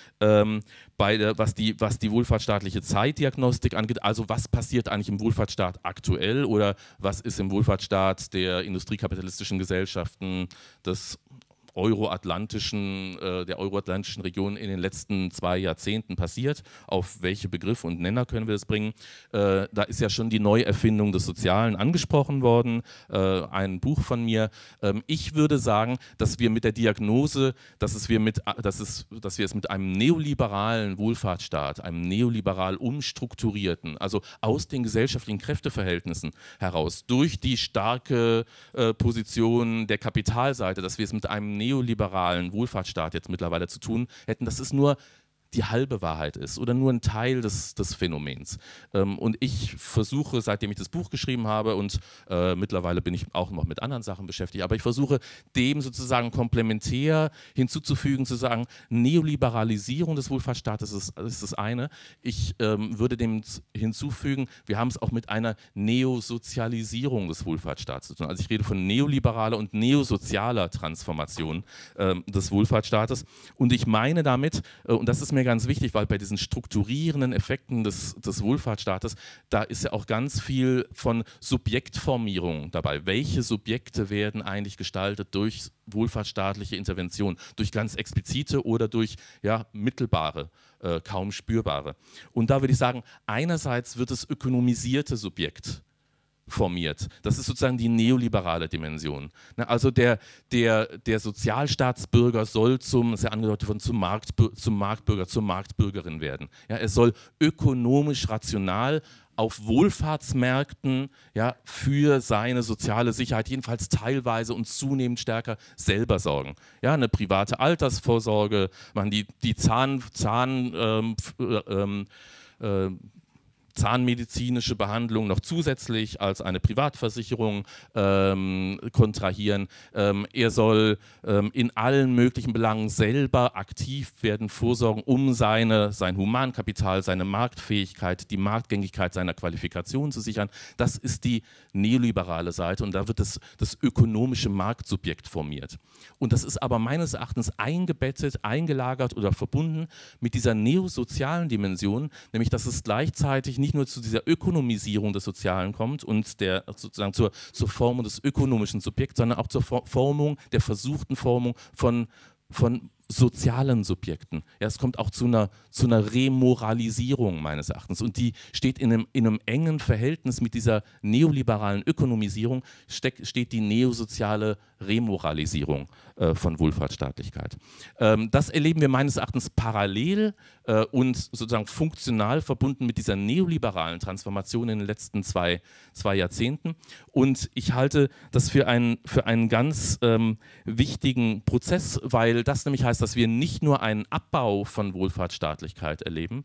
Was die wohlfahrtsstaatliche Zeitdiagnostik angeht, also was passiert eigentlich im Wohlfahrtsstaat aktuell oder was ist im Wohlfahrtsstaat der industriekapitalistischen Gesellschaften des der euroatlantischen Region in den letzten 2 Jahrzehnten passiert, auf welche Begriffe und Nenner können wir das bringen. Da ist ja schon die Neuerfindung des Sozialen angesprochen worden, ein Buch von mir. Ich würde sagen, dass wir mit der Diagnose, dass wir es mit einem neoliberalen Wohlfahrtsstaat, einem neoliberal umstrukturierten, also aus den gesellschaftlichen Kräfteverhältnissen heraus, durch die starke Position der Kapitalseite, dass wir es mit einem neoliberalen Wohlfahrtsstaat jetzt mittlerweile zu tun hätten, dass es nur die halbe Wahrheit ist oder nur ein Teil des Phänomens. Und ich versuche, seitdem ich das Buch geschrieben habe und mittlerweile bin ich auch noch mit anderen Sachen beschäftigt, aber ich versuche dem sozusagen komplementär hinzuzufügen, zu sagen, Neoliberalisierung des Wohlfahrtsstaates ist das eine. Ich würde dem hinzufügen, wir haben es auch mit einer Neosozialisierung des Wohlfahrtsstaats zu tun. Also ich rede von neoliberaler und neosozialer Transformation des Wohlfahrtsstaates und ich meine damit, und das ist mir ganz wichtig, weil bei diesen strukturierenden Effekten des Wohlfahrtsstaates, da ist ja auch ganz viel von Subjektformierung dabei. Welche Subjekte werden eigentlich gestaltet durch wohlfahrtsstaatliche Intervention, durch ganz explizite oder durch mittelbare, kaum spürbare. Und da würde ich sagen, einerseits wird das ökonomisierte Subjekt formiert. Das ist sozusagen die neoliberale Dimension. Also der Sozialstaatsbürger soll zum Marktbürger, zur Marktbürgerin werden. Ja, er soll ökonomisch rational auf Wohlfahrtsmärkten für seine soziale Sicherheit jedenfalls teilweise und zunehmend stärker selber sorgen. Ja, eine private Altersvorsorge, die zahnmedizinische Behandlung noch zusätzlich als eine Privatversicherung kontrahieren. Er soll in allen möglichen Belangen selber aktiv werden, vorsorgen, um sein Humankapital, seine Marktfähigkeit, die Marktgängigkeit seiner Qualifikation zu sichern. Das ist die neoliberale Seite und da wird das ökonomische Marktsubjekt formiert. Und das ist aber meines Erachtens eingebettet, eingelagert oder verbunden mit dieser neosozialen Dimension, nämlich dass es gleichzeitig nicht nur zu dieser Ökonomisierung des Sozialen kommt und sozusagen zur Formung des ökonomischen Subjekts, sondern auch zur der versuchten Formung von sozialen Subjekten. Ja, es kommt auch zu einer Remoralisierung meines Erachtens und die steht in einem engen Verhältnis mit dieser neoliberalen Ökonomisierung, steht die neosoziale Remoralisierung von Wohlfahrtsstaatlichkeit. Das erleben wir meines Erachtens parallel und sozusagen funktional verbunden mit dieser neoliberalen Transformation in den letzten zwei Jahrzehnten und ich halte das für einen ganz wichtigen Prozess, weil das nämlich heißt, dass wir nicht nur einen Abbau von Wohlfahrtsstaatlichkeit erleben,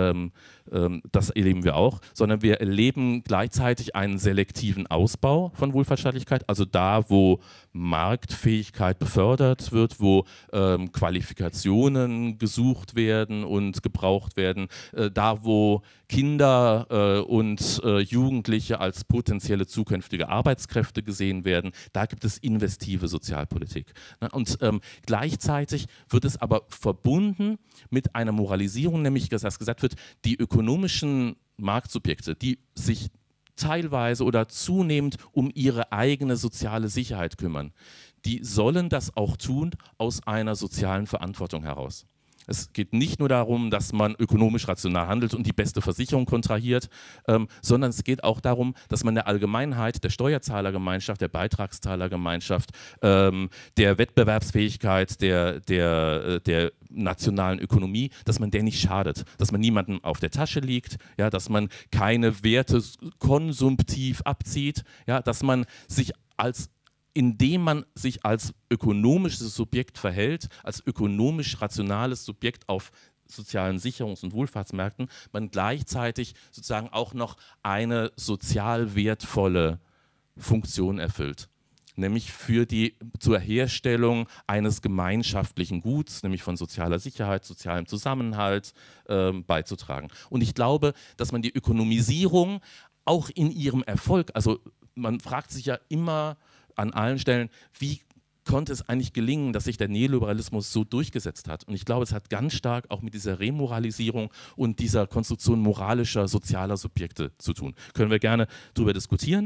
das erleben wir auch, sondern wir erleben gleichzeitig einen selektiven Ausbau von Wohlfahrtsstaatlichkeit, also da, wo Marktfähigkeit befördert wird, wo Qualifikationen gesucht werden und gebraucht werden, da, wo Kinder und Jugendliche als potenzielle zukünftige Arbeitskräfte gesehen werden, da gibt es investive Sozialpolitik. Und gleichzeitig wird es aber verbunden mit einer Moralisierung, nämlich, dass gesagt wird, die ökonomischen Marktsubjekte, die sich teilweise oder zunehmend um ihre eigene soziale Sicherheit kümmern, die sollen das auch tun aus einer sozialen Verantwortung heraus. Es geht nicht nur darum, dass man ökonomisch rational handelt und die beste Versicherung kontrahiert, sondern es geht auch darum, dass man der Allgemeinheit, der Steuerzahlergemeinschaft, der Beitragszahlergemeinschaft, der Wettbewerbsfähigkeit, der nationalen Ökonomie, dass man der nicht schadet, dass man niemandem auf der Tasche liegt, ja, dass man keine Werte konsumtiv abzieht, ja, dass man sich indem man sich als ökonomisches Subjekt verhält, als ökonomisch rationales Subjekt auf sozialen Sicherungs- und Wohlfahrtsmärkten, man gleichzeitig sozusagen auch noch eine sozial wertvolle Funktion erfüllt. Nämlich zur Herstellung eines gemeinschaftlichen Guts, nämlich von sozialer Sicherheit, sozialem Zusammenhalt beizutragen. Und ich glaube, dass man die Ökonomisierung auch in ihrem Erfolg, also man fragt sich ja immer an allen Stellen, wie konnte es eigentlich gelingen, dass sich der Neoliberalismus so durchgesetzt hat. Und ich glaube, es hat ganz stark auch mit dieser Remoralisierung und dieser Konstruktion moralischer, sozialer Subjekte zu tun. Können wir gerne darüber diskutieren.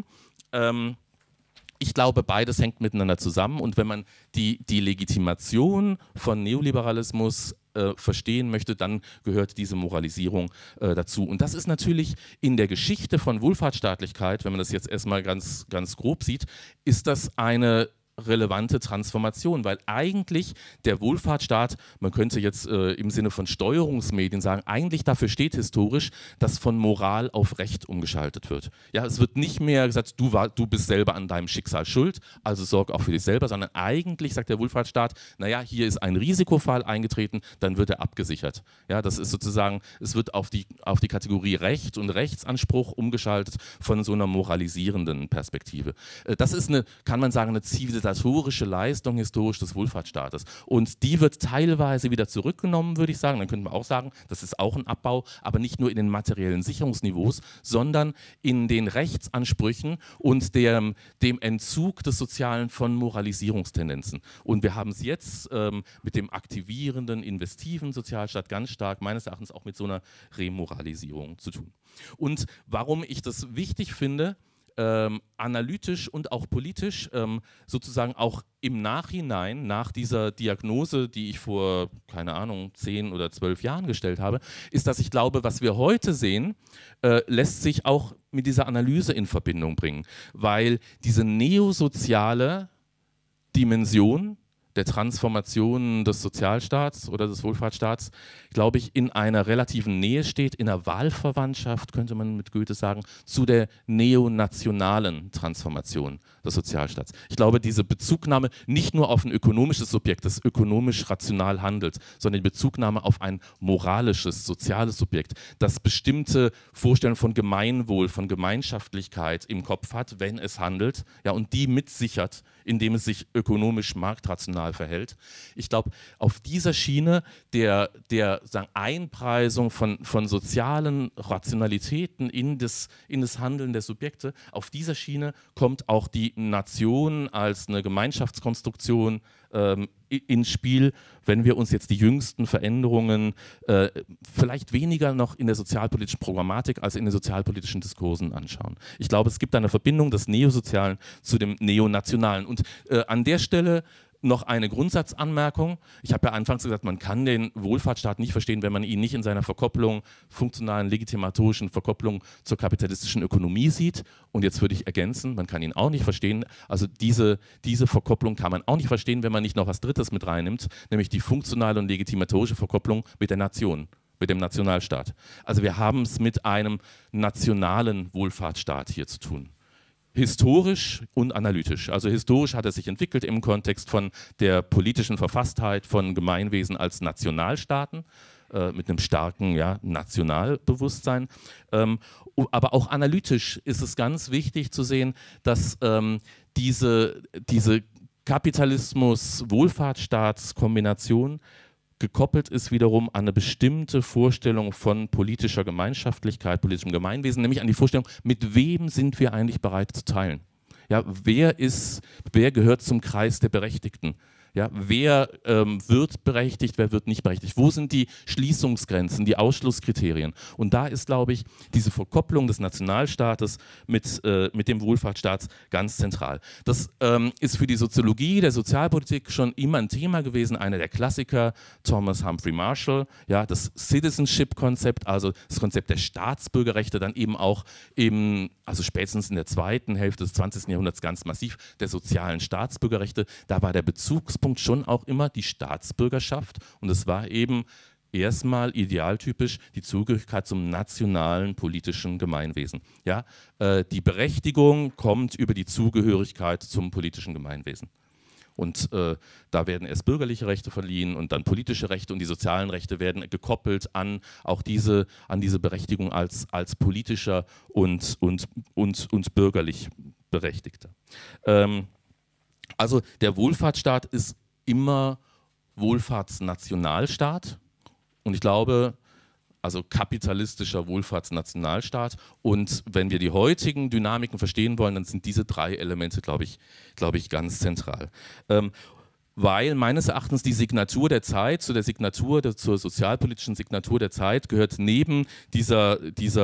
Ich glaube, beides hängt miteinander zusammen, und wenn man die Legitimation von Neoliberalismus verstehen möchte, dann gehört diese Moralisierung dazu. Und das ist natürlich in der Geschichte von Wohlfahrtsstaatlichkeit, wenn man das jetzt erstmal ganz grob sieht, ist das eine relevante Transformation, weil eigentlich der Wohlfahrtsstaat, man könnte jetzt im Sinne von Steuerungsmedien sagen, eigentlich dafür steht historisch, dass von Moral auf Recht umgeschaltet wird. Ja, es wird nicht mehr gesagt, du bist selber an deinem Schicksal schuld, also sorg auch für dich selber, sondern eigentlich sagt der Wohlfahrtsstaat, naja, hier ist ein Risikofall eingetreten, dann wird er abgesichert. Ja, das ist sozusagen, es wird auf die Kategorie Recht und Rechtsanspruch umgeschaltet von so einer moralisierenden Perspektive. Das ist kann man sagen, eine zivilisatorische Leistung historisch des Wohlfahrtsstaates. Und die wird teilweise wieder zurückgenommen, würde ich sagen. Dann könnte man auch sagen, das ist auch ein Abbau, aber nicht nur in den materiellen Sicherungsniveaus, sondern in den Rechtsansprüchen und dem Entzug des Sozialen von Moralisierungstendenzen. Und wir haben es jetzt mit dem aktivierenden, investiven Sozialstaat ganz stark, meines Erachtens auch mit so einer Remoralisierung zu tun. Und warum ich das wichtig finde, analytisch und auch politisch, sozusagen auch im Nachhinein, nach dieser Diagnose, die ich vor, keine Ahnung, 10 oder 12 Jahren gestellt habe, ist, dass ich glaube, was wir heute sehen, lässt sich auch mit dieser Analyse in Verbindung bringen, weil diese neosoziale Dimension der Transformation des Sozialstaats oder des Wohlfahrtsstaats, glaube ich, in einer relativen Nähe steht, in einer Wahlverwandtschaft, könnte man mit Goethe sagen, zu der neonationalen Transformation des Sozialstaats. Ich glaube, diese Bezugnahme nicht nur auf ein ökonomisches Subjekt, das ökonomisch rational handelt, sondern die Bezugnahme auf ein moralisches, soziales Subjekt, das bestimmte Vorstellungen von Gemeinwohl, von Gemeinschaftlichkeit im Kopf hat, wenn es handelt, ja, und die mitsichert, indem es sich ökonomisch marktrational verhält. Ich glaube, auf dieser Schiene der sagen, Einpreisung von sozialen Rationalitäten in das Handeln der Subjekte, auf dieser Schiene kommt auch die Nation als eine Gemeinschaftskonstruktion ins Spiel, wenn wir uns jetzt die jüngsten Veränderungen vielleicht weniger noch in der sozialpolitischen Programmatik als in den sozialpolitischen Diskursen anschauen. Ich glaube, es gibt eine Verbindung des Neosozialen zu dem Neonationalen. Und an der Stelle noch eine Grundsatzanmerkung. Ich habe ja anfangs gesagt, man kann den Wohlfahrtsstaat nicht verstehen, wenn man ihn nicht in seiner Verkopplung, funktionalen, legitimatorischen Verkopplung zur kapitalistischen Ökonomie sieht. Und jetzt würde ich ergänzen, man kann ihn auch nicht verstehen, also diese Verkopplung kann man auch nicht verstehen, wenn man nicht noch was Drittes mit reinnimmt, nämlich die funktionale und legitimatorische Verkopplung mit der Nation, mit dem Nationalstaat. Also wir haben es mit einem nationalen Wohlfahrtsstaat hier zu tun. Historisch und analytisch. Also historisch hat er sich entwickelt im Kontext von der politischen Verfasstheit von Gemeinwesen als Nationalstaaten mit einem starken Nationalbewusstsein. Aber auch analytisch ist es ganz wichtig zu sehen, dass diese Kapitalismus-Wohlfahrtsstaatskombination gekoppelt ist wiederum an eine bestimmte Vorstellung von politischer Gemeinschaftlichkeit, politischem Gemeinwesen, nämlich an die Vorstellung, mit wem sind wir eigentlich bereit zu teilen? Ja, wer gehört zum Kreis der Berechtigten? Ja, wer wird berechtigt, wer wird nicht berechtigt? Wo sind die Schließungsgrenzen, die Ausschlusskriterien? Und da ist, glaube ich, diese Verkopplung des Nationalstaates mit dem Wohlfahrtsstaat ganz zentral. Das ist für die Soziologie der Sozialpolitik schon immer ein Thema gewesen. Einer der Klassiker, Thomas Humphrey Marshall, ja, das Citizenship-Konzept, also das Konzept der Staatsbürgerrechte, dann eben auch also spätestens in der zweiten Hälfte des 20. Jahrhunderts ganz massiv, der sozialen Staatsbürgerrechte. Da war der Bezugspunkt schon auch immer die Staatsbürgerschaft, und es war eben erstmal idealtypisch die Zugehörigkeit zum nationalen politischen Gemeinwesen. Ja? Die Berechtigung kommt über die Zugehörigkeit zum politischen Gemeinwesen. Und da werden erst bürgerliche Rechte verliehen und dann politische Rechte, und die sozialen Rechte werden gekoppelt an auch diese Berechtigung als politischer und bürgerlich Berechtigter. Also der Wohlfahrtsstaat ist immer Wohlfahrtsnationalstaat, und ich glaube, also kapitalistischer Wohlfahrtsnationalstaat. Und wenn wir die heutigen Dynamiken verstehen wollen, dann sind diese 3 Elemente, glaube ich, ganz zentral. Weil meines Erachtens die Signatur der Zeit, zur sozialpolitischen Signatur der Zeit, gehört neben dieser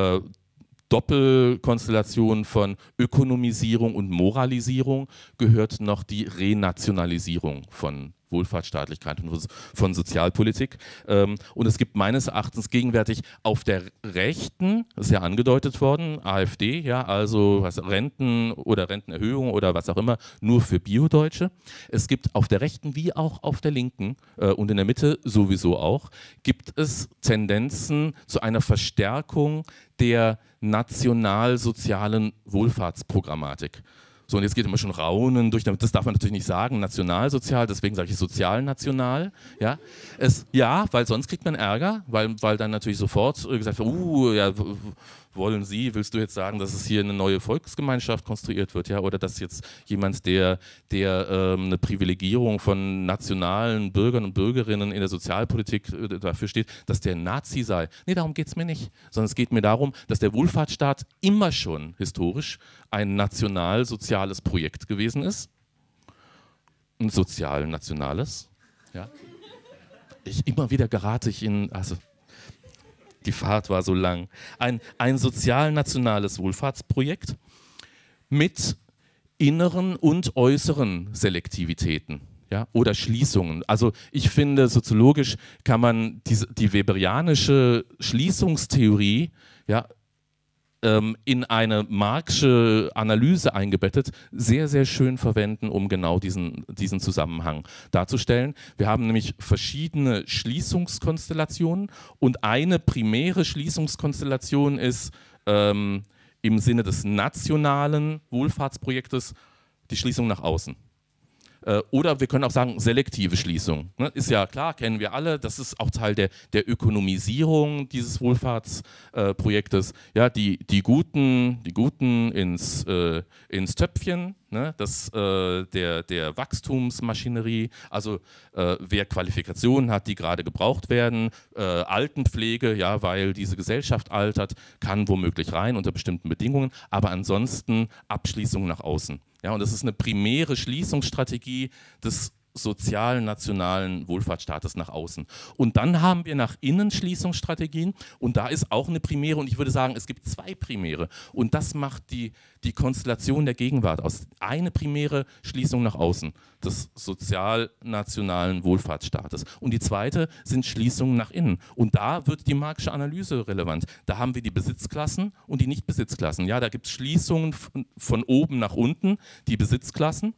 Doppelkonstellation von Ökonomisierung und Moralisierung, gehört noch die Renationalisierung von Wohlfahrtsstaatlichkeit und von Sozialpolitik. Und es gibt meines Erachtens gegenwärtig auf der Rechten, das ist ja angedeutet worden, AfD, ja, also Renten oder Rentenerhöhung oder was auch immer, nur für Biodeutsche. Es gibt auf der Rechten wie auch auf der Linken und in der Mitte sowieso auch, gibt es Tendenzen zu einer Verstärkung der nationalsozialen Wohlfahrtsprogrammatik. So, und jetzt geht immer schon Raunen durch, das darf man natürlich nicht sagen, nationalsozial, deswegen sage ich sozialnational. Ja, weil sonst kriegt man Ärger, weil dann natürlich sofort gesagt wird, ja, willst du jetzt sagen, dass es hier eine neue Volksgemeinschaft konstruiert wird, ja, oder dass jetzt jemand, der eine Privilegierung von nationalen Bürgern und Bürgerinnen in der Sozialpolitik dafür steht, dass der ein Nazi sei. Nee, darum geht es mir nicht, sondern es geht mir darum, dass der Wohlfahrtsstaat immer schon historisch ein national-soziales Projekt gewesen ist, ein sozial-nationales, ja. Immer wieder gerate ich die Fahrt war so lang. Ein sozial-nationales Wohlfahrtsprojekt mit inneren und äußeren Selektivitäten, ja, oder Schließungen. Also ich finde, soziologisch kann man die weberianische Schließungstheorie, ja, in eine Marxische Analyse eingebettet, sehr, sehr schön verwenden, um genau diesen Zusammenhang darzustellen. Wir haben nämlich verschiedene Schließungskonstellationen und eine primäre Schließungskonstellation ist im Sinne des nationalen Wohlfahrtsprojektes die Schließung nach außen. Oder wir können auch sagen, selektive Schließung. Ne? Ist ja klar, kennen wir alle, das ist auch Teil der Ökonomisierung dieses Wohlfahrtsprojektes. Ja, die Guten ins Töpfchen, ne? Der Wachstumsmaschinerie, also wer Qualifikationen hat, die gerade gebraucht werden, Altenpflege, ja, weil diese Gesellschaft altert, kann womöglich rein unter bestimmten Bedingungen, aber ansonsten Abschließung nach außen. Ja, und das ist eine primäre Schließungsstrategie des sozial-nationalen Wohlfahrtsstaates nach außen. Und dann haben wir nach innen Schließungsstrategien und da ist auch eine primäre und ich würde sagen, es gibt 2 primäre und das macht die Konstellation der Gegenwart aus. Eine primäre Schließung nach außen des sozial-nationalen Wohlfahrtsstaates und die zweite sind Schließungen nach innen und da wird die Marxische Analyse relevant. Da haben wir die Besitzklassen und die Nichtbesitzklassen. Ja, da gibt es Schließungen von oben nach unten, die Besitzklassen,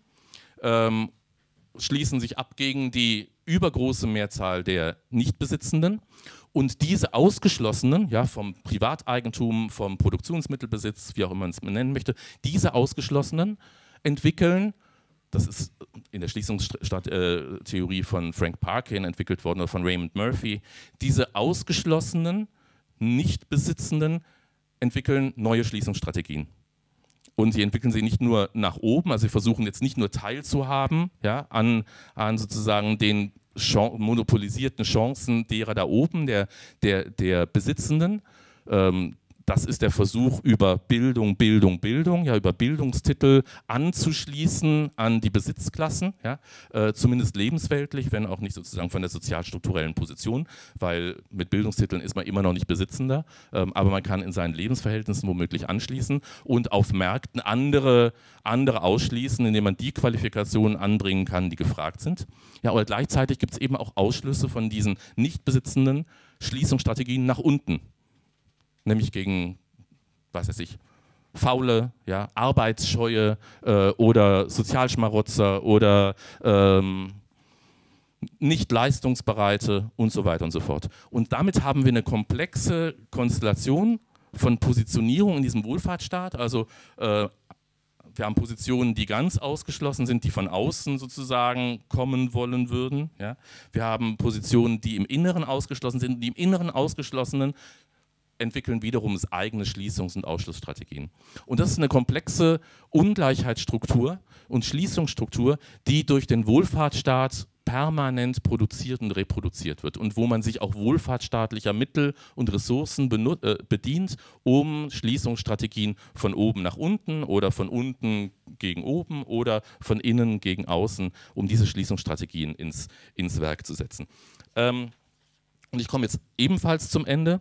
schließen sich ab gegen die übergroße Mehrzahl der Nichtbesitzenden und diese Ausgeschlossenen, ja, vom Privateigentum, vom Produktionsmittelbesitz, wie auch immer man es nennen möchte, diese Ausgeschlossenen entwickeln, das ist in der Schließungstheorie von Frank Parkin entwickelt worden oder von Raymond Murphy, diese ausgeschlossenen Nichtbesitzenden entwickeln neue Schließungsstrategien. Und sie entwickeln sie nicht nur nach oben, also sie versuchen jetzt nicht nur teilzuhaben, ja, an sozusagen den monopolisierten Chancen derer da oben, der Besitzenden. Das ist der Versuch, über Bildung, ja, über Bildungstitel anzuschließen an die Besitzklassen, ja, zumindest lebensweltlich, wenn auch nicht sozusagen von der sozialstrukturellen Position, weil mit Bildungstiteln ist man immer noch nicht Besitzender, aber man kann in seinen Lebensverhältnissen womöglich anschließen und auf Märkten andere ausschließen, indem man die Qualifikationen anbringen kann, die gefragt sind. Ja, oder gleichzeitig gibt es eben auch Ausschlüsse von diesen nicht besitzenden Schließungsstrategien nach unten. Nämlich gegen, was weiß ich, Faule, ja, Arbeitsscheue oder Sozialschmarotzer oder nicht leistungsbereite und so weiter und so fort. Und damit haben wir eine komplexe Konstellation von Positionierung in diesem Wohlfahrtsstaat. Also wir haben Positionen, die ganz ausgeschlossen sind, die von außen sozusagen kommen wollen würden. Ja. Wir haben Positionen, die im Inneren ausgeschlossen sind, die im Inneren Ausgeschlossenen entwickeln wiederum eigene Schließungs- und Ausschlussstrategien. Und das ist eine komplexe Ungleichheitsstruktur und Schließungsstruktur, die durch den Wohlfahrtsstaat permanent produziert und reproduziert wird und wo man sich auch wohlfahrtsstaatlicher Mittel und Ressourcen bedient, um Schließungsstrategien von oben nach unten oder von unten gegen oben oder von innen gegen außen, um diese Schließungsstrategien ins Werk zu setzen. Und ich komme jetzt ebenfalls zum Ende.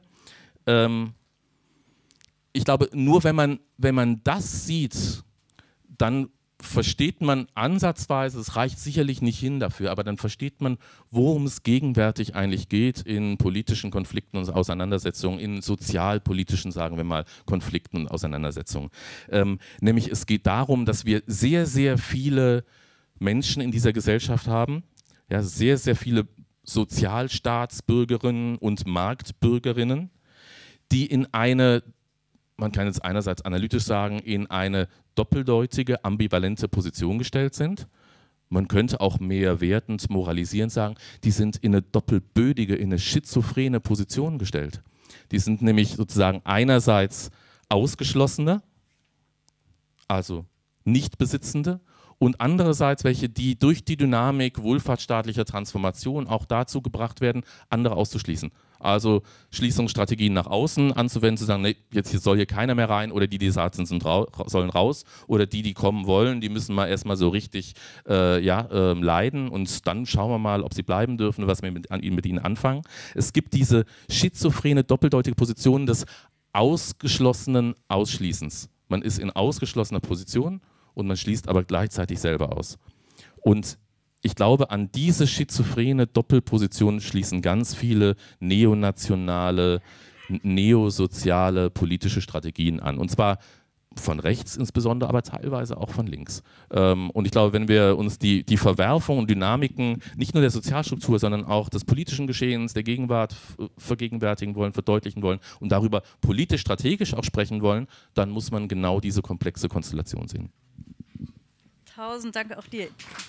Ich glaube, nur wenn man das sieht, dann versteht man ansatzweise, es reicht sicherlich nicht hin dafür, aber dann versteht man, worum es gegenwärtig eigentlich geht in politischen Konflikten und Auseinandersetzungen, in sozialpolitischen, sagen wir mal, Konflikten und Auseinandersetzungen. Nämlich es geht darum, dass wir sehr, sehr viele Menschen in dieser Gesellschaft haben, ja, sehr, sehr viele Sozialstaatsbürgerinnen und Marktbürgerinnen, die in eine, man kann jetzt einerseits analytisch sagen, in eine doppeldeutige, ambivalente Position gestellt sind. Man könnte auch mehr wertend, moralisierend sagen, die sind in eine doppelbödige, in eine schizophrene Position gestellt. Die sind nämlich sozusagen einerseits Ausgeschlossene, also Nichtbesitzende, und andererseits welche, die durch die Dynamik wohlfahrtsstaatlicher Transformation auch dazu gebracht werden, andere auszuschließen. Also Schließungsstrategien nach außen anzuwenden, zu sagen, nee, jetzt hier soll hier keiner mehr rein oder die Saaten sollen raus oder die kommen wollen, die müssen mal erstmal so richtig leiden und dann schauen wir mal, ob sie bleiben dürfen, was wir mit ihnen anfangen. Es gibt diese schizophrene, doppeldeutige Position des ausgeschlossenen Ausschließens. Man ist in ausgeschlossener Position und man schließt aber gleichzeitig selber aus. Und ich glaube, an diese schizophrene Doppelposition schließen ganz viele neonationale, neosoziale politische Strategien an. Und zwar von rechts insbesondere, aber teilweise auch von links. Und ich glaube, wenn wir uns die Verwerfung und Dynamiken nicht nur der Sozialstruktur, sondern auch des politischen Geschehens, der Gegenwart vergegenwärtigen wollen, verdeutlichen wollen und darüber politisch, strategisch auch sprechen wollen, dann muss man genau diese komplexe Konstellation sehen. 1000 Dank auch dir.